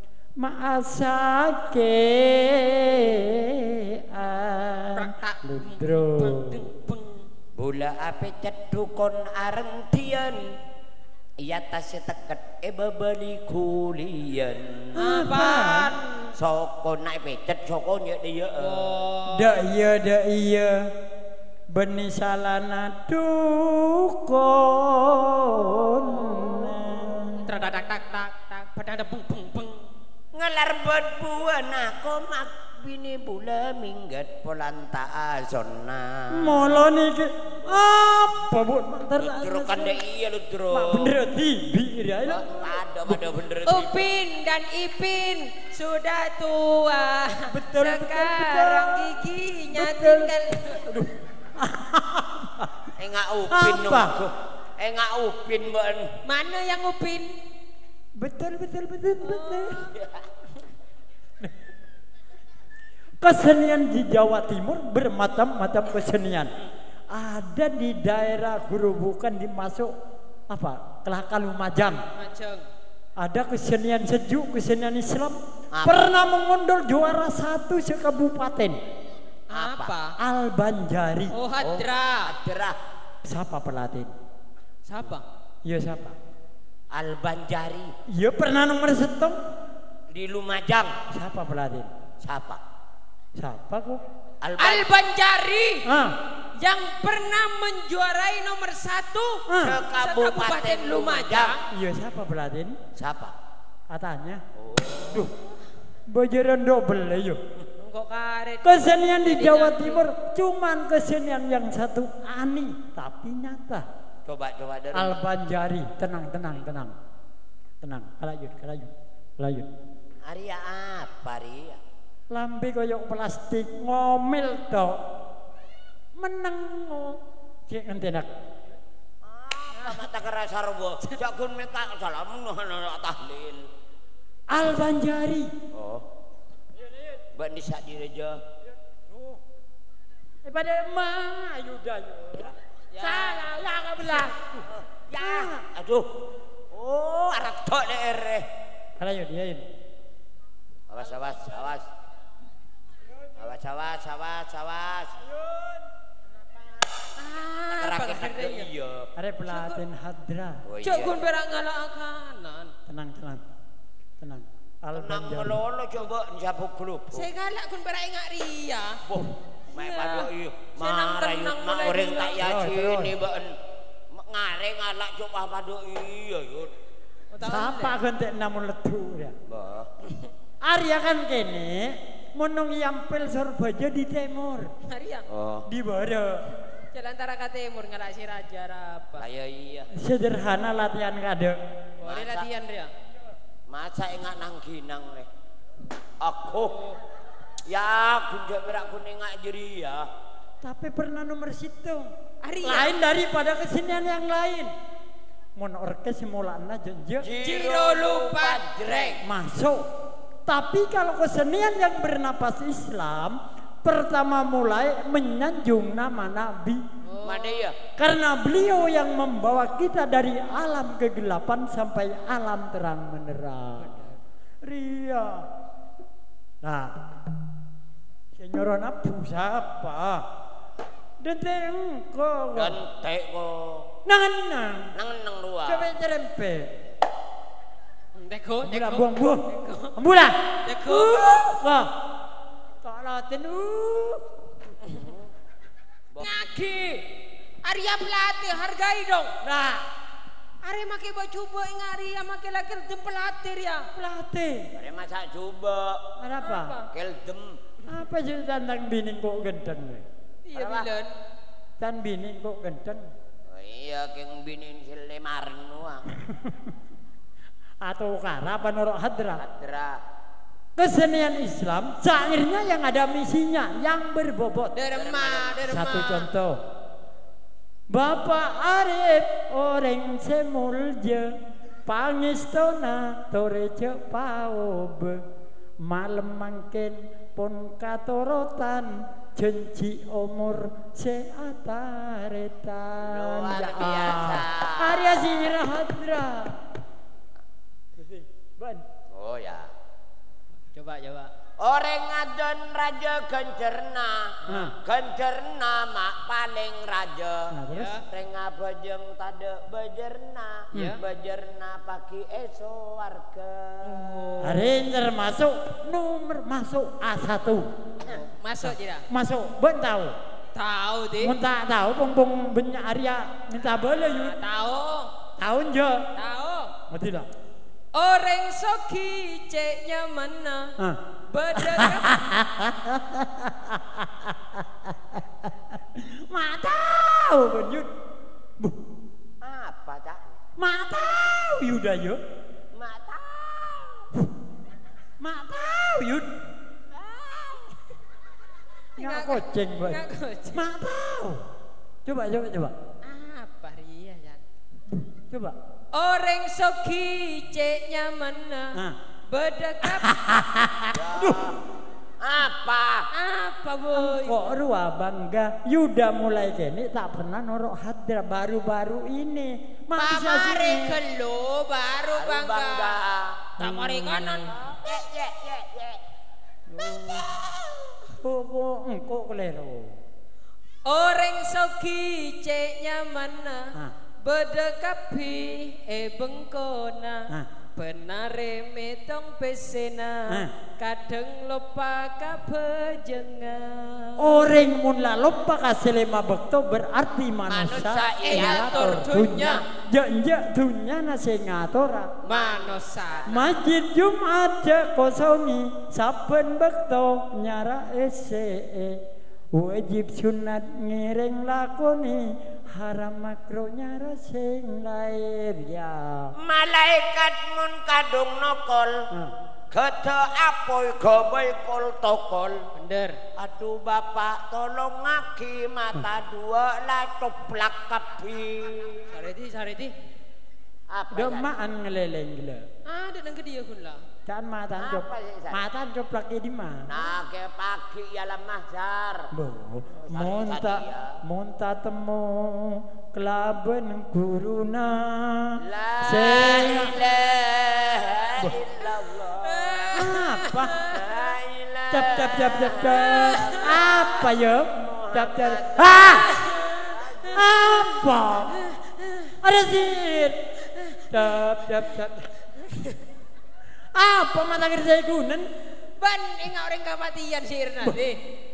maasake ludruk. Bula ape cedukon areng tian. Iya tas teket e bebeli kulian. Apaan? Soko naik pecet soko nya dia. Oh. Da iya da iya beni salana dukun. Tak tak tak tak tak tak. Pada beng beng beng. Ngelar buat buan aku mak bini bula minggat polanta azona. Molo niki apa bu? Ludruk kan deh iya ludruk. Mak bener tibi ya. Ada pada bener. Upin dan Ipin sudah tua. Betul, betul, Sekarang betul. giginya Betul. tinggal. Enggak upin Apa? nunggu. Enggak upin ban. Mana yang Upin? Betul betul betul betul. Kesenian di Jawa Timur bermacam-macam kesenian. Ada di daerah Gerobokan dimasuk apa? Kelaka Lumajang. Macam. Ada kesenian sejuk, kesenian Islam. Apa? Pernah mengondol juara satu sekabupaten. Apa? Albanjari. Oh Hadra. Cerah. Siapa pelatih? Siapa? Iya siapa? Albanjari Iya pernah nomor setong. di Lumajang. Siapa pelatih? Siapa? Siapa kok? Alban. Albanjari Ah, yang pernah menjuarai nomor satu ah. Kabupaten Lumajang. Iya siapa pelatih? Siapa? Katanya. Oh. Duh, bojoran double yo. Kok karet. Kesenian di Jawa Timur cuman kesenian yang satu aneh tapi nyata. Coba coba dari. Albanjari, tenang tenang tenang. Tenang, lanjut, lanjut. Lanjut. Arya apa Ria? Lambe koyok plastik ngomel tok. Meneng. Cek ngentenak. Apa mata kerasa robo? Jakun meka salam ngono tahlil. Albanjari. Oh. Mbak Nisa direja. Eh pada mah ayo dayo. Salah ya kabelah. Ya, aduh. Oh, arep tok ere. Lanjut, ya. Awas awas awas. Awas awas awas awas. Ah, Rakit pakai iya. Are pelaten hadra. Oh iya. Cok kun berak ngalak akanan. Tenang tenang. Tenang. Tenang Albanjari. melolo coba njabuk grup. Saya galak kun berak ingat Ria. Boh, mai Iya. padu iya. Senang Marah tenang yuk mulai orang dulu. tak Terus, yakin terus. ni ban. ngare ngalak coba padu iya yun. Siapa gentek namun ledu ya. Mbah. Arya kan kene menung yampil Surabaya di timur. Arya. Oh. Di barat. Jalan antara ke timur ngalak si raja apa? Kayak iya. Sederhana latihan kadek. Boleh latihan dia. Masa ingat nang ginang le. Aku ya kunjung merak kuning ngak jeri ya. Tapi pernah nomor situ. Arya. Lain daripada kesenian yang lain. Mon orkes mulana jenjek Jiro lupa dreng masuk. Tapi kalau kesenian yang bernapas Islam pertama mulai menyanjung nama Nabi. Oh. Mana ya? Karena beliau yang membawa kita dari alam kegelapan sampai alam terang menerang. Ria. Nah, senyoron Abu siapa? Dente engko. Dente ko. Nangan nang. Nangan nang luar. Coba cerempe. Deko, Ambula deko. buang buang. Ambula. Deko. Wah. Tak latin. Ngaki. Arya pelatih hargai dong. Nah, Arya make buat coba ing Arya make laki dem pelatih ya. pelatih. Ada masa coba. Ada apa? Keldem. Apa sih tentang bini kok gendeng? Iya bilen. Tan bini kok gendeng? Oh, iya keng binin silemaran nuang. Atau kara apa norok hadra? Hadra. Kesenian Islam syairnya yang ada misinya, yang berbobot. Derma, derma. Satu contoh. Bapak Arif orang semulja pangistona torejo paobe malam mangken pon katorotan janji umur seataretan. Luar Ya biasa. Arya Sirah Hadra. Ban. Oh ya. Coba, coba. Orang ngadon raja gencerna. Nah. Gencerna mak paling raja. Nah, terus? Ya. Renga bejeng tade bejerna. Ya. Bejerna pagi eso warga. Hari ini termasuk nomor masuk A satu. Masuk tidak? Masuk ben tahu. Tahu deh. Mun tak tahu pung-pung banyak Arya minta bola yuk. Tahu. Tahu je. Tahu. Mau tidak? Orang soki ceknya mana? Ah. Berdekat. Mak tahu ben yuk. Buh. Apa tak? Mak tahu yuda yuk. Mak tahu. Mak tahu yuk. Nggak koceng boy. Nggak koceng. Mak tahu. Coba coba coba. Apa Ria Jan? Coba. Orang soki ceknya mana? Ah. Berdekat. Apa? Apa boy? Kok ruah bangga Yuda mulai kini tak pernah norok hadra baru-baru ini. Masa Pamare sih? kelo baru Baru bangga. bangga. Tamari kanan. Ye ye ye ye. Kok kok engkau kelero. Orang soki ceknya mana? Ah. Berdekapi e bengkona. Ah. Penare metong pesena. Ah. Kadang lupa kabejengan. Orang mun la lupa kasih lima bekto berarti manusia Manusia iatur dunya. Jek dunya nasi ngatora. Manosa. Masjid Jumat cek kosongi saben bekto nyara ese. Wajib sunat ngiring lakoni haram makro nyara sing lair ya. Malaikat mun kadung nokol. Ah. Gede apoy gawe kol tokol. Bener. Aduh bapak tolong ngaki mata dua lah coplak kapi. Sareti, sareti. Apa ya? Demaan ngeleleng gila. Ada nang ke dia kun lah. Kan matan cop, Apa sih, San? matan coplak di mana? Nah ke pagi ya mahjar. Bo, monta, monta temu kelaben guruna. La Sing ilaha illallah. apa? La ilaha. Cap cap cap cap cap. Apa yo? Cap cap. Ah! Apa? Ada sih. Cap cap cap. Apa mata kiri saya gunen? Ban ingat orang kematian sih nanti.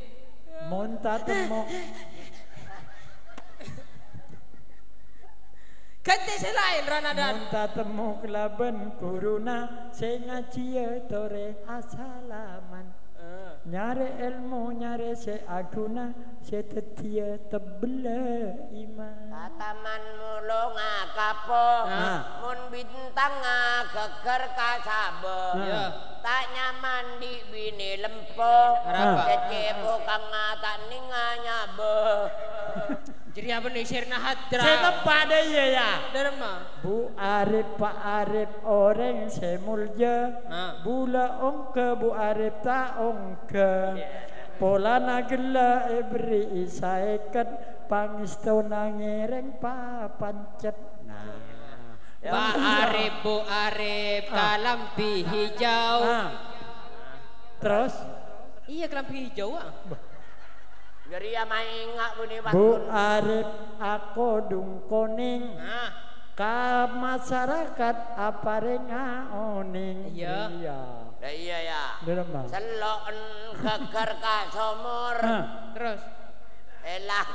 Monta temu. Ganti selain Ramadan. Munta temu kelaben kuruna sing ngaji tore asalaman. Nyare ilmu nyare se aguna se tetia tebele iman. Kataman mulung kapo mun bintang geger kasabe. Tak nyaman di bini lempo. Kecepo kang tak ninga nyabe. Jadi apa nih Sirna Hadra? Saya tepat deh ya ya. Derma. Bu Arif Pak Arif orang semulja. Bula ongke Bu Arif tak ongke. Pola nagela ibri isaikat pangisto nangereng papancet. Nah. Pak Arif Bu Arif kalampi hijau. Terus? Iya kalampi hijau ah. Jadi ya maingat bunyi Bu Arif aku dung koning nah. Ka masyarakat apa renga oning. Iya. Iya. Lah iya ya. Derma. Selok geger ka somor. Terus elang.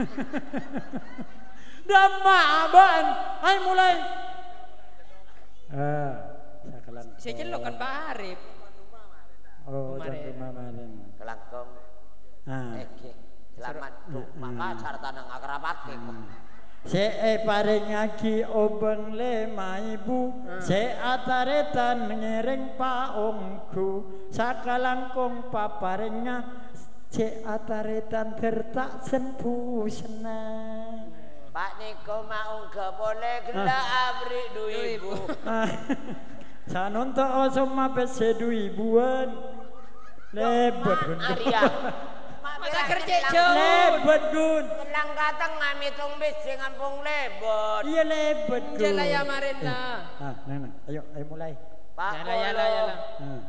Dama aban. Hai mulai. Ah, sakalan. saya celok kan Pak Arif. Oh, jangan kemarin. Kelangkong. Ah. Eke. Selamat tuh. Maka sarta nang akrabake. Se e paring ngagi obeng le maibu se ataretan ngereng paongku sakalangkong paparenga se ataretan tertak senpusna. Pak Niko mau ke boleh gela abri duibu. Sanonto osoma pese duibuan lebet gun. Arya. Masa kerja jauh. Lebet gun. Kelang katang ngamitung bis sing ampung lebot. Iya lebet gun. Jala ya marin lah. Ah, nang nang. Ayo, ayo mulai. Pak Yala yala yala. Ah.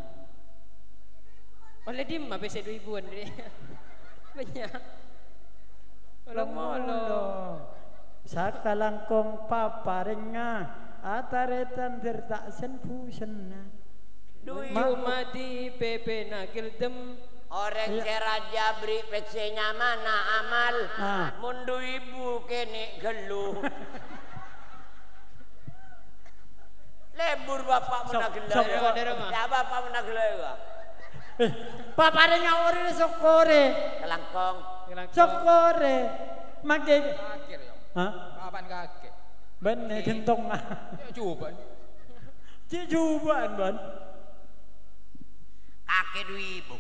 Oleh dim apa saya dua ibuan dia. Banyak. Olong molo. Sakalangkong paparenga ataretan tertak senpusna. Dui Mati pepe nakil dem. orang seraja beri pesenya mana amal. Mundu ibu kene gelu. Lebur bapak menagela. Ya bapak menagela ya. Eh, paparenga ore sokore. Kelangkong. Sokore. Make Akhir ya. Hah? Papan kaki. Ben gentong ah. Ya coba. Ci cubaan ban. Kake dui ibu.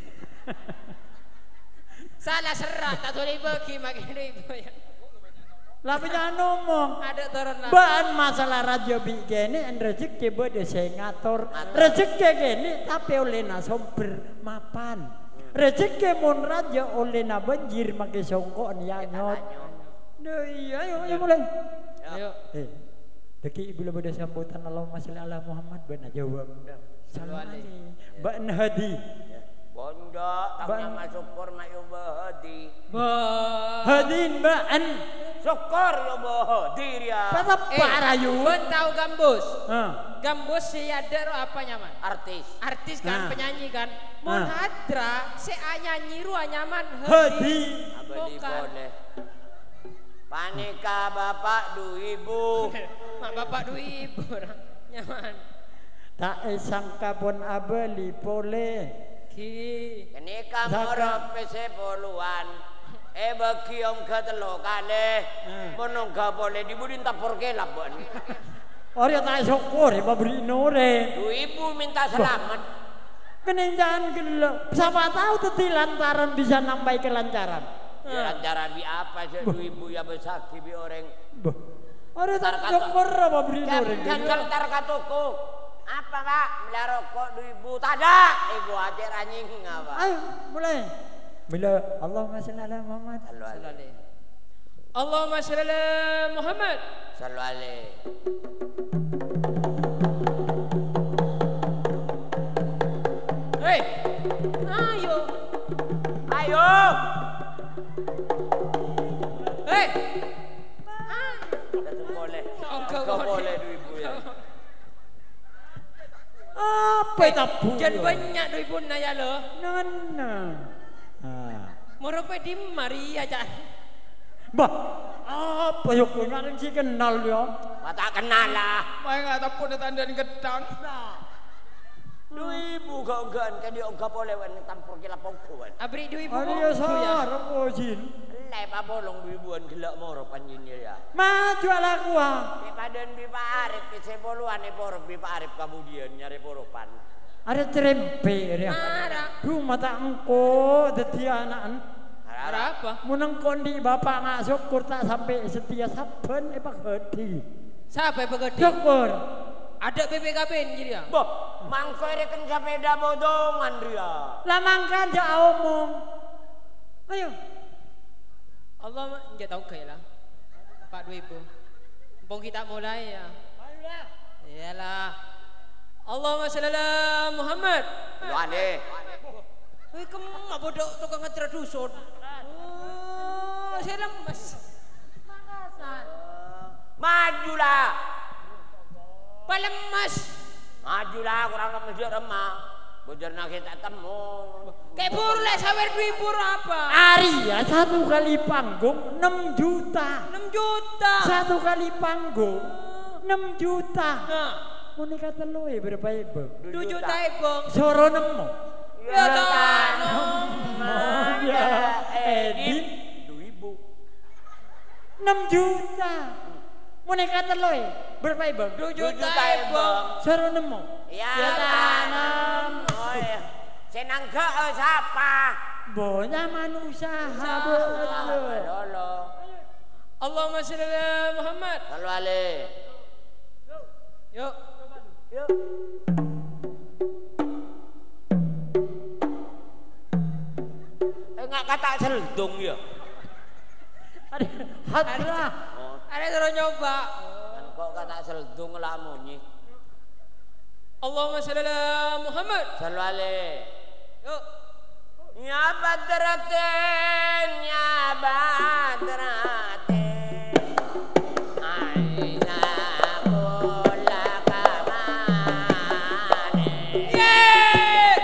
Salah serat tak boleh bagi makin dua ibu ya. Lah jangan ngomong. Ada turun lah. Ban masalah radio begini en rezeki bade saya ngatur. Rezeki gini tapi oleh na somber mapan. Rezeki mon raja oleh na banjir make songko nyanyot. Duh iya ayo ayo mulai. Ayo. Eh. Deki ibu bade sambutan Allahumma sholli ala Muhammad bana jawab. Salam ali. Ban hadi. Bondo tangnya masuk syukur mayu bahadi. Hadin baan. Syukur yo bahadi ya. Tetap parayu. Ben tahu gambus. Heeh. Gambus si ada apa nyaman? Artis. Artis kan, Nah. penyanyi kan. Mun hadra si nyanyi ru nyaman Hadi. Abadi boleh. Panika bapak du ibu. Mak bapak dua ibu nyaman. Tak sangka pun abeli pole. Ki. Ini kamu pese poluan. Eh bagi om ketelo kale. Monong gak boleh dibudin tapor kelap bon. Orang tak syukur ya beri nore. Du ibu minta selamat. Keninjaan gelo. Siapa tahu tadi lantaran bisa nampai kelancaran. Ya lantaran bi apa sih du ibu ya besaki bi orang. Orang tak syukur apa beri nore. Jangan tar katuku. Apa pak? Beli rokok du ibu tada. Ibu hati ranying apa? Ayo mulai. Bila Allahumma sholli ala Muhammad. Sallu Allahumma sholli ala Muhammad. Sallu alaihi. Hei. Ayo. Ayo. Hei. Tidak boleh. Enggak Enggak boleh du ibu ya. Apa tabu? Jangan banyak dua ibu naya lo. Nana. Ah. Morope di Maria jangan. Bah, apa yuk kowe ngareng si kenal ya? Wah, tak kenal lah. Main nggak tahu pun tandan gedang. Dua ibu kau gan kan dia enggak boleh wan tampur kila pokok. Abri dua ibu Ari kok ya tu ya. sarap oh jin. Lep apa bolong dua ibuan gelak moro panjin dia ya. Maju ala gua. Di padan bipa arif ke seboluan ni poro bipa arif kemudian nyari poropan. Ada cerempe ya. Ada. Duh mata engko dadi anaan. Ada apa? Muneng kondi bapak ngak syukur tak sampai setia saben epak gede. Siapa yang begede? Syukur. Ada B P K B jadi ya? Boh, mangkoi reken sepeda bodongan dia. Lah mangka aja omong. Ayo. Allah enggak tahu kaya lah. Pak dua ibu. Bong kita mulai ya. Ayolah. Iyalah. Allahumma shalli ala Muhammad. Luane. Wih, kamu bodoh tukang ngetra dusun. Oh, saya lemes. Makassar. Majulah. Palemas. Majulah kurang lemes dia remah. Bojarna kita temu. Kayak buru lah sawer dua ibu apa? Arya satu kali panggung enam juta. enam juta. Satu kali panggung enam juta. Nah, Muni kata lo ya berapa ibu? dua juta ibu. Soro nemu. Ya tanam. Ya Edin Dua ibu. enam juta. Muni kata lo ya berapa ibu? dua Dua juta juta ibu. Soro nemu. Ya Ya tanam. Oh ya. Senang ke siapa? Bonya manusia Usaha. betul. Lolo. Allahumma shalli ala Muhammad. Lalu ale. Yuk. Yuk. Eh nggak kata seldung ya. Ada hadra. Oh, Ada terus nyoba. kan kok kata seldung lah munyi. Allahumma shalli ala Muhammad. Lalu ale. Yuk. Ya badratin, ya badratin, aina kula kamane. Yeay.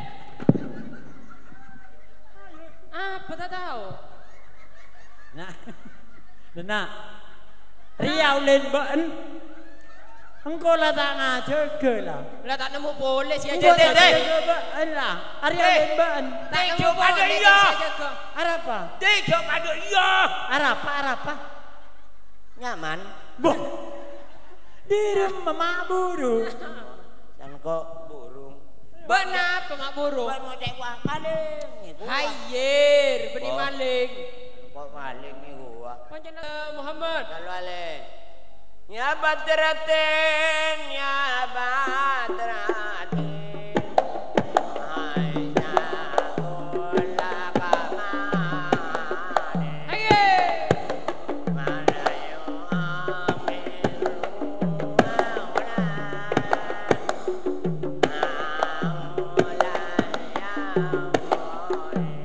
Apa tak tahu? Nah, nah, Riau lên bận, engkau lah tak ngajaga lah. Lah tak nemu boleh sih Engkau aja. tak ngajaga lah. Riau lên bận. Tak nemu Tengok pada boleh dia. saja ke. Arapa? Tidak pada iya. Arapa? Arapa? Nyaman. Boh, direm mak buru. Dan kok burung. Benar apa mak burung? Buat mau cek wah maling. Iku wah. Hayir, benih Oh. maling. Kok maling nih gua. Pancen Muhammad. Lalu ale. Ya badratin, ya badratin, aina kula kamane. Hayir. Mana yo amiru maula, ya mole.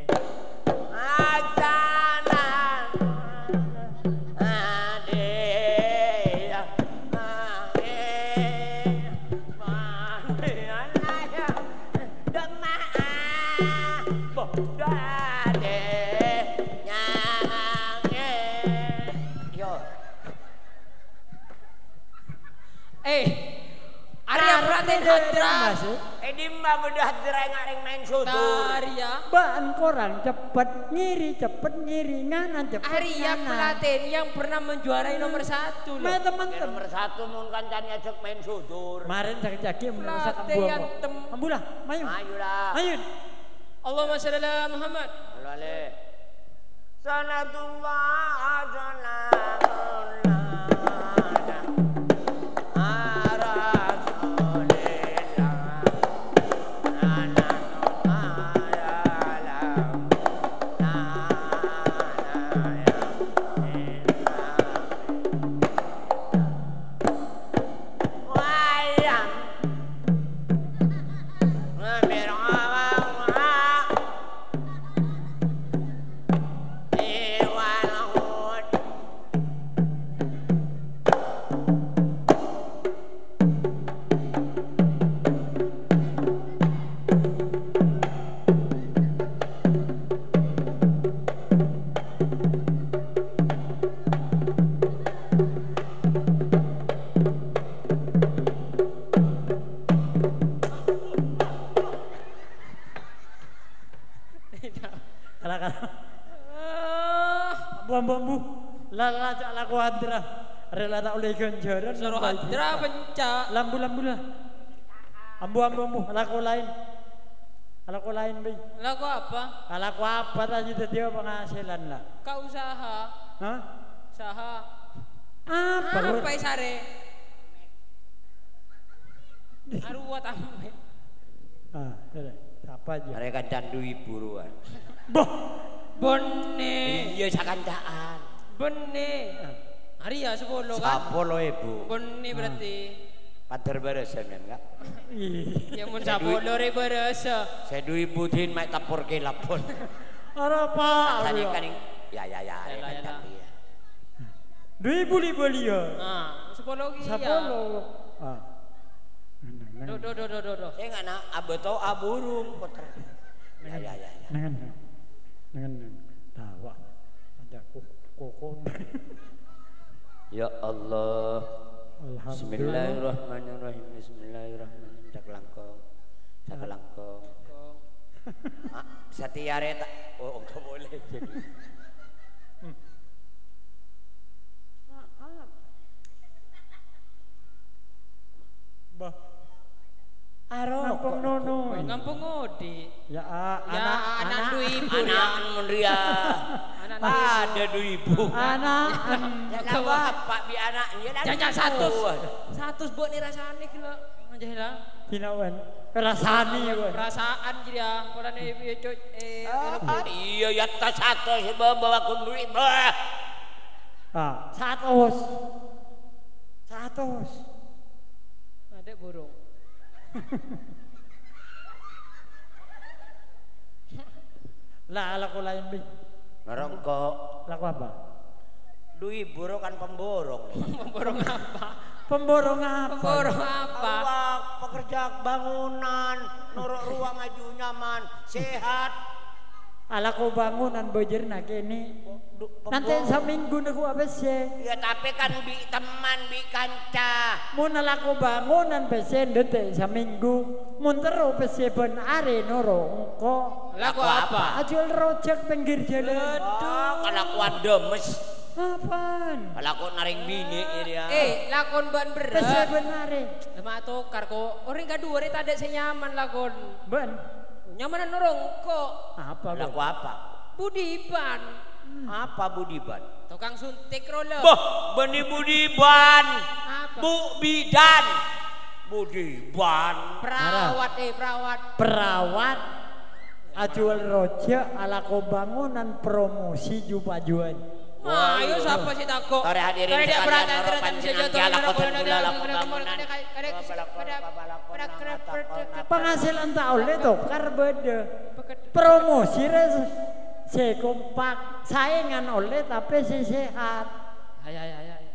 Atanan ade ya mane mane anaya demaa bodade nyange yo Eh, Arya Praten Hadra. edimba bedah dereng ngaring main sudur Arya. Baan korang cepet ngiri, cepet ngiri, nganan cepet Arya nganan. Platen yang pernah menjuarai nomor satu loh. Ma Oke, teman-teman. nomor satu mun kancane ajak main sudur Kemarin sakit-sakit menusak Plate ambu yang ambu. tem- Ambulah, mayu. ayolah Ayun. Allahumma shalli ala Muhammad. Lalu ale. Sanatullah sanatullah Rasulillah Sanatullah ya alam Wayam Ngamir awang Lala cak laku hadra. Rela tak oleh ganjaran. Suruh hadra pencak. Lambu-lambu lah. Ambu-ambu ambu. Laku lain. Laku lain bi. Laku apa? Laku apa tadi tadi penghasilan lah. Kau usaha. Hah? Usaha. Apa? Apa isare? Aruat ampe. Ah, sudah. Apa aja? Mereka candu ibu ruan. Boh. Bone. Iya sakancaan. Bone. Hari ya sepuluh kan? Sapolo ibu. Bone berarti. Pater beresan kan enggak? Ya mun sepuluh ribu berasa. Saya dua ibu tin mai tapur ke lapon. Ora apa? Tadi kan ya ya ya. Yalah, yalah. Dua ibu ribu dia. Ah, sepuluh lagi ya. Sepuluh. Ah. Do do do do do do. Saya enggak nak abeto aburung puter. Ya ya ya. ya. Dengan dengan tawa. Ada koko. Ya Allah. Alhamdulillah. Bismillahirrahmanirrahim. Bismillahirrahmanirrahim. Cak langkong. Cak langkong. Ah, setiare tak. Oh, enggak boleh jadi. Bah. Aro ngampung nono. Ngampung ngodi. Ya, ah, Ya anak anak dua ibu ya. Anak menria. Anak Ada dua ibu. anak Ya lah bapak bi anaknya dah. Jangan satu. Satu buat nih rasane kilo. Ngajah lah. Kinawan. Rasani wan. Perasaan jadi ah. Kalau nih biar cuy eh. Ah, iya ya tak satu sebab bawa kumburi bah. Ah, satu. Satu. Ada burung. Lah laku lain bi. Merongkok. Laku apa? Dui buru kan pemborong. Pemborong apa? Pemborong apa? Pemborong apa? Awak pekerja bangunan, nurut ruang maju nyaman, sehat. Ala ko bangunan bojer na kini. Du- Nanti pemborong. seminggu na ko abese. Ya tapi kan bi teman bi kanca. Mun ala ko bangunan bese ndete seminggu. Mun tero bese ben are noro engko. Laku apa? Ajul rojak pinggir jalan. Oh, kalau kuat demes, Apaan? kalau aku naring bini ini ya. Eh, lakon ban Bese berat. ben are. Lama tukar kok. Orang kedua ni tak ada senyaman lakon. Ben. Nyamanan orang kok. Apa Kalau ben? apa? Budiban. Apa Budiban? Tukang suntik roller. Boh, benih Budiban. Apa? Bu bidan. Budiban. Perawat eh, perawat. Perawat Ajul rojak ala ko bangunan promosi jupajuan. Wah, ayo siapa sih takut? Tore hadirin Tore dia sekalian, beratan noro teratan panjenengan saja dialog tolong koten ada kula ada laku ada bangunan. ada ada ada ada Penghasilan tak oleh tuh kar beda. Promosi res si kompak saingan oleh tapi si sehat. Ay ay ay ay.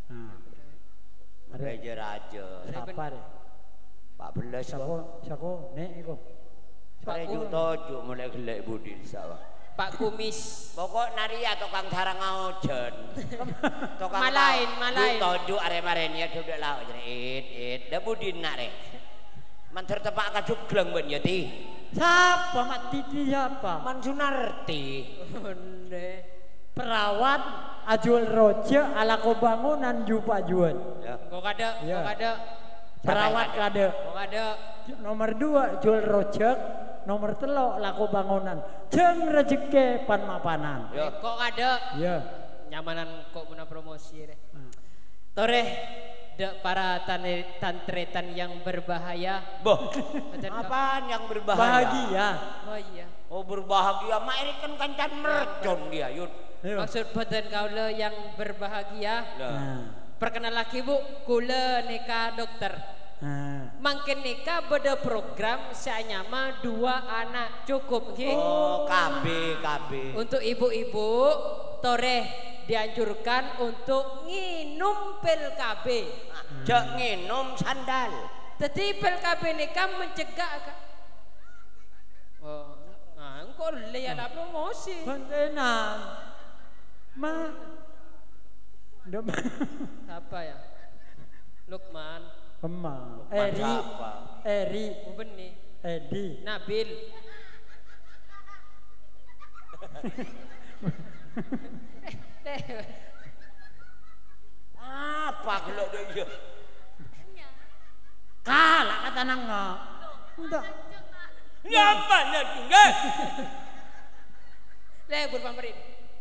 Raja raja. Siapa deh? Pak belas Siapa? Siapa? Nek iko. Reju tojo mulai gelek Budin sawah. Pak Kumis. Pokok naria tukang sarang ngojen. Tukang Malain, malain. Tojo are-maren ya duduk lau jadi it it. Da Budin nak re. Manter tepak kajuk gleng ben ya ti. Siapa? Mat Titi siapa? Man Sunarti. Onde. Perawat Ajul Roja ala ko bangunan jupajuan. Ya. Kok ada? Ya. Kok ada? Perawat kade. Kok ada? Nomor dua Jul Rojak. Nomor telo laku bangunan. Jeng rezeki pan mapanan. Ya. Kok ada? Ya. Nyamanan kok guna promosi deh. Tore de para tane- tantretan yang berbahaya. Boh. Macam Apaan yang berbahaya? Bahagia. Oh iya. Oh berbahagia. Mak ini kan kancan mercon dia yud. Ayo. Maksud badan kaula yang berbahagia. Lah. Nah. Perkenal laki bu, kula nikah dokter. Nah. Mangkin nikah beda program saya nyama dua anak cukup nggih. Oh K B K B. Untuk ibu-ibu toreh dianjurkan untuk nginum pil K B. Cek nginum sandal. Jadi pil K B nikah mencegah ka- Oh, nah, engkau lihat apa promosi. Kontenan. Ma. Dom. Apa ya? Lukman, Emang. Lukman Eri. siapa? Eri. Ubeni, Edi. Nabil. Apa kalau dia? Kalah kata nangga. Enggak. Ngapa nak tinggal? Lebur pamperin.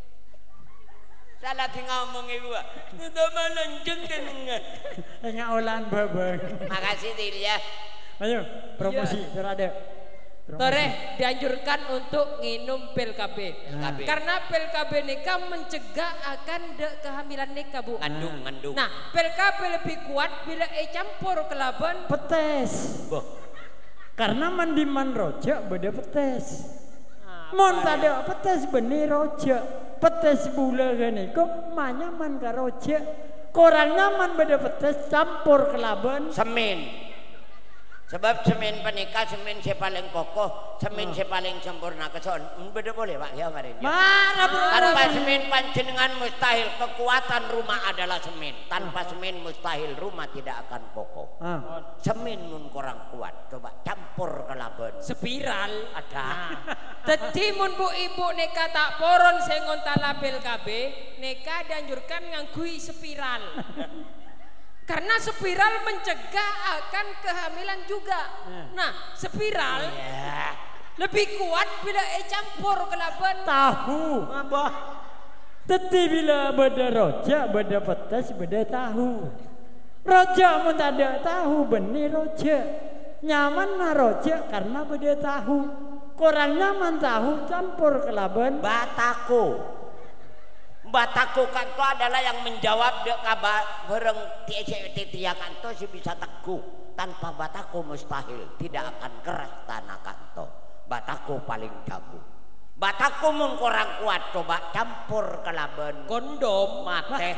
Salah tinggal ngomong ibu. Itu mana jeng dengar. Enggak olahan babang. Makasih Tilia. Ayo promosi terada. Tore dianjurkan untuk minum pil K B. Nah. Karena pil K B nikah mencegah akan de kehamilan nikah bu. Ngandung, ngandung. Nah pil K B lebih kuat bila e campur ke laban Petes. Boh. Karena mandiman rojak beda petes. Apa Mon tada petes benih rojak. Petes bula gini kok manyaman ka rojak. Korang nyaman beda petes campur ke laban. Semin. Sebab semen penikah, semen saya paling kokoh, semen saya paling sempurna. Keson, beda boleh Pak ya kemarin. Mana bro? Tanpa semen panjenengan mustahil, kekuatan rumah adalah semen. Tanpa semen mustahil rumah tidak akan kokoh. Ah. Semen mun kurang kuat, coba campur ke laban. spiral Ada. Tadi mun bu ibu neka tak poron sengon talapil K B neka dianjurkan ngangkui spiral. Karena spiral mencegah akan kehamilan juga. Nah, spiral Ya. lebih kuat bila e campur ke laban. Tahu. Apa? Teti bila beda rojak, beda petes, beda tahu. Rojak mun tak ada tahu benih rojak. Nyaman mah rojak karena beda tahu. Kurang nyaman tahu campur ke laban. Batako. Batako kanto adalah yang menjawab dek kabar bereng tiya kanto si bisa teguh. Tanpa batako mustahil tidak akan keras tanah kanto. Batako paling jago. Batako mun kurang kuat coba campur ke laban Kondom mate.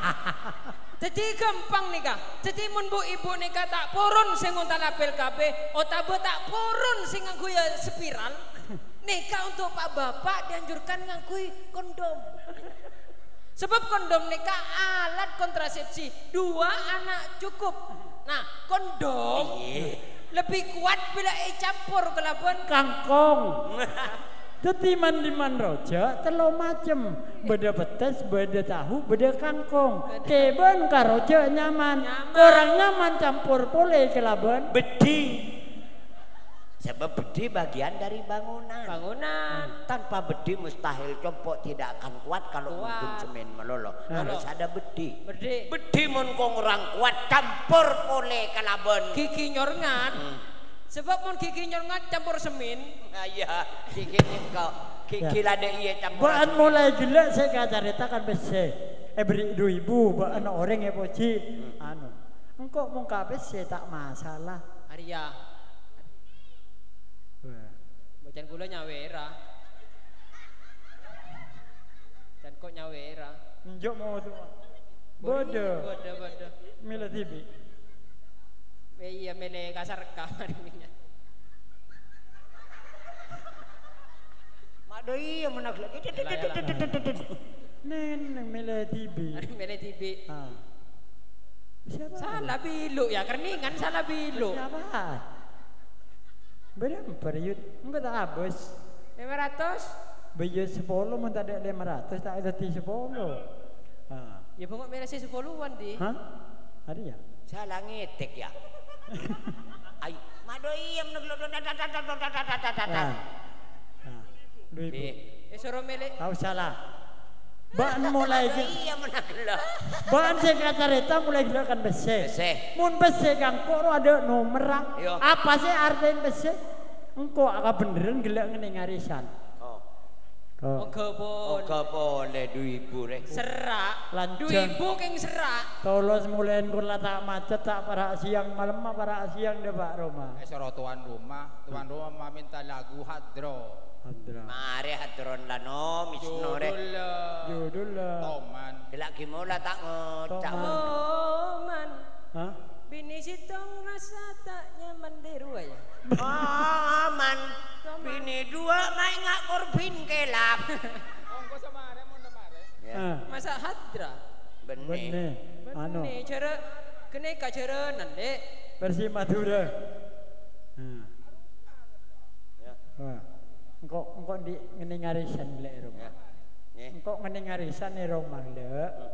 Jadi gampang nih kak. Jadi mun bu ibu nikah tak poron sing talapil K B, otabe tak poron sing nganggo ya spiral. Nikah untuk pak bapak dianjurkan ngangkui kondom. Sebab kondom nikah alat kontrasepsi dua anak cukup. Nah kondom Iye. lebih kuat bila e campur ke laban Kangkong. Teti mandiman rojak telo macem. Beda petes, beda tahu, beda kangkong. Keben ka rojak nyaman. Nyaman. Kurang nyaman campur pole ke laban. Bedi. Sebab bedi bagian dari bangunan. bangunan. Tanpa bedi mustahil compok tidak akan kuat kalau Kuat. mungkin semen melolo. Harus ada bedi. Berde Bedi mun kong orang kuat campur pole kalaban. gigi nyorngat. Sebab mun gigi nyorngat campur semen. Ah, iya, gigi kau gigi lade iya campur. Baan mulai gila saya kacarita kan bese. Eh beri dua ibu, baan orang ya poci. Anu, engkau mau kape saya tak masalah. Arya Bocan kula nyawera. Dan kok nyawera? Njok mau tu. Bodoh. Bodoh, bodoh. Mila tibi. Iya mele kasar kamarnya. Mak doi yang menak lagi. Nen mila tibi. Ari mele tibi. Ah. Siapa? Salah bilu ya kerningan salah bilu. Siapa? Berapa yud? Enggak tak habis. lima ratus? Bayar sepuluh, mun tak ada lima ratus, tak ada ti sepuluh. Ah. Ya bengok mele si sepuluhan di. Hah? Ada ya? Salah ngetek ya. Ay, mak doi yang menak Ah. Ah. Dua ibu. Eh suruh mele. Tahu salah. Baan mulai Mak ke, doi yang menak lah. baan saya kata reta mulai gila kan bese. Bese. Mun bese kang kok ada nomor. Yo. Apa sih artinya bese? Engkau agak beneran gila ngene ngarisan. Oh, Oh. Oke pun. oke boleh dua ibu rek. Serak. Lanjut. Dua ibu keng serak. Tolos mulain kula tak macet tak para siang malam mah para siang deh Pak Roma. Eh soro tuan rumah, tuan rumah minta lagu hadro. Andra. Mari haturon lano misno rek. Judul eh, Judul lah. Toman. Kelak kimola tak ngocak. Toman. Oman. Hah? Bini sitong rasa tak nyaman di ruah ya. Aman. Bini dua main ngak korbin kelap. Ongko sama are mun mare. Ya, Ah. Masa hadra. benih. Bener. Anu. Nih cara kene ka cara nande. Versi Madura. Ah. Ya. Wah. Engkau engkau di ngene ngarisan le Roma. Ya. Ya. Engkau ngene ngarisan ni Roma le.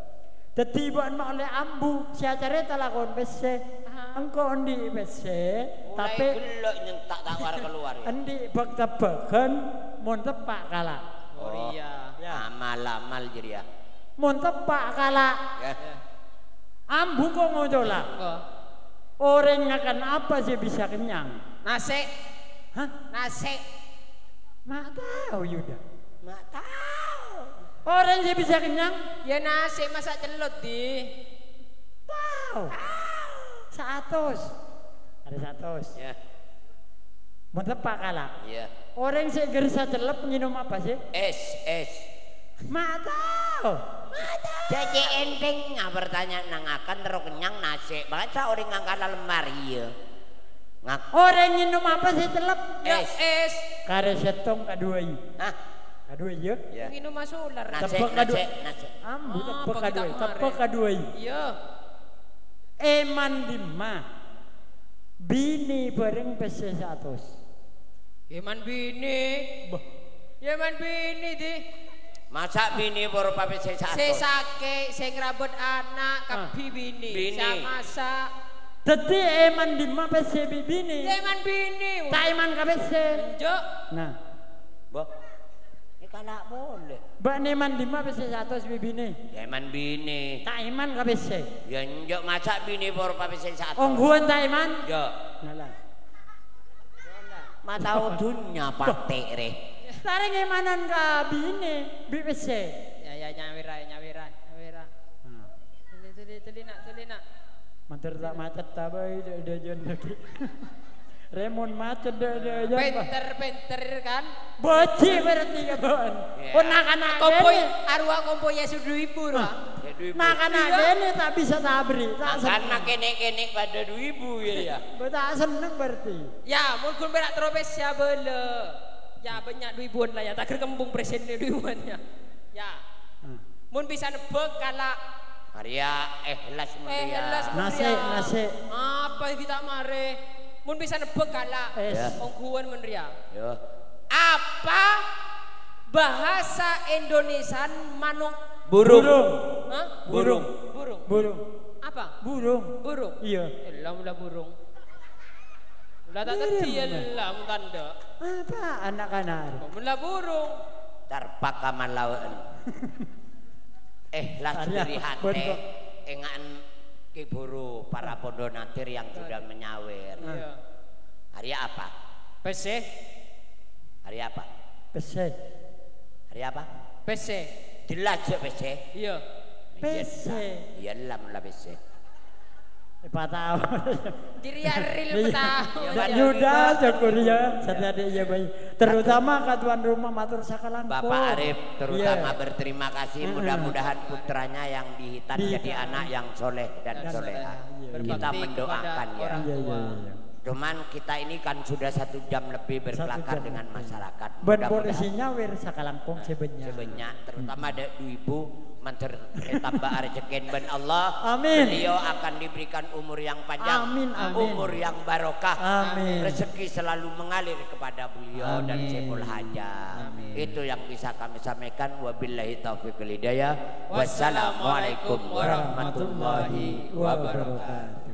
Dadi bukan mak oleh ambu si acara talakon bese. Engko endi bese tapi gelok nyentak tak war keluar ya. endi bak tebakan mun tepak kala. Oh iya. Amal-amal jadi ya. Mun tepak kala. Ya. Ambu kok ngojola. Orang akan apa sih bisa kenyang? Nasi. Hah? Nasi. Mak tahu Yuda. Mak tahu. Orang sih bisa kenyang? Ya nasi masak celut di. Tahu. Seratus. Ada seratus. Ya. Mau tepak kala. Iya. Orang sih gerisa celep minum apa sih? Es, es. Mak tahu. Jadi enteng nggak bertanya nang akan terus kenyang nasi. Baca orang ngangkat lemari ya. Ngak. Orang minum apa sih celep? Ya Es. es. Kare setong kadua i. Hah? Kadua i ya? Ya. Minum masuk ular. Nasi, Tepuk kadua. nasi, nasi. Ambu Ah, tepuk apa kita kadua i. kemarin? Tepuk kadua i. Iya. Eman lima. Bini bareng pese seratus. Yaman bini. Yaman bini di. Masa bini baru papi saya satu. Saya sake, saya ngerabut anak, kapi bini. Bini. Saya masak. Dadi eman lima pese bini. Yaman bini. Tak eman ka pese. Jok. Nah. Boh. Ini kalak boleh. Mbak neman lima pese seratus bini. Yaman bini. Tak iman ka pese. Ya njok masa bini baru papi saya satu. Ongguan tak iman? Ya. Nalah. Mata udunya patek re. Tareng emanan ka bini, bi pese. Ya ya nyawira nyawira nyawira. Tuli tuli tuli nak tuli nak. Mater tak macet ta bae de jon lagi. Remon macet de de jon. Penter penter kan. Boci berarti ka bon. Oh nak-anak Kompoy gini. arwah kompoy ya sudah ibu lah. Nak-anak gini tak bisa tabri. Tak Makan seneng. kene-kene pada dua ibu ya ya. Tak seneng berarti. Ya mungkin berak terobes ya bela. Ya banyak dua ibuan lah ya. Tak kembung presiden dua ibuannya. Ya. Mun bisa nebek kala. Maria ikhlas Eh mulia. jelas Nasi, nasi. Apa kita mare? Mun bisa nebek kala. Es. Ongkuan menria. Yo. Apa bahasa Indonesian manuk? Burung. Hah? Burung. Burung. Burung. Apa? Burung. Burung. Iya. Elah mula burung. Mula tak tadi elah mun tanda. Apa anak-anak? Mula burung. Terpaka malawan. Ikhlas Arya, dari hati. betul. Engan kiburu para pondonatir yang sudah menyawer. Iya. Hari apa? Pese. Hari apa? Pese. Hari apa? Pese. Jelas ya pese. Iya. Pese. Iya lah mula pese. Empat tahun. Diri real petahun. Yuda syukur ya, setia ya bayi. Terutama ke tuan rumah matur sakalangkung. Bapak Arif terutama Iya. berterima kasih. Mudah-mudahan putranya yang dihitan Di- jadi anak yang soleh dan Dan soleha. soleha, iya. Kita Berbakti mendoakan kepada ya. orang Iya, iya, tua. iya. Cuman kita ini kan sudah satu jam lebih berkelakar jam dengan lebih. masyarakat. Ben Mudah-mudahan polisinya wir sakalangkung sebenarnya. sebanyak terutama ada ibu manter tambah rezekin ben Allah. Amin. Beliau akan diberikan umur yang panjang, Amin, amin. umur yang barokah, Amin. rezeki selalu mengalir kepada beliau dan Amin. Saiful Hajat. Amin. Itu yang bisa kami sampaikan. Wabillahi taufiq wal hidayah. Wassalamualaikum Wassalamualaikum warahmatullahi wabarakatuh. wabarakatuh.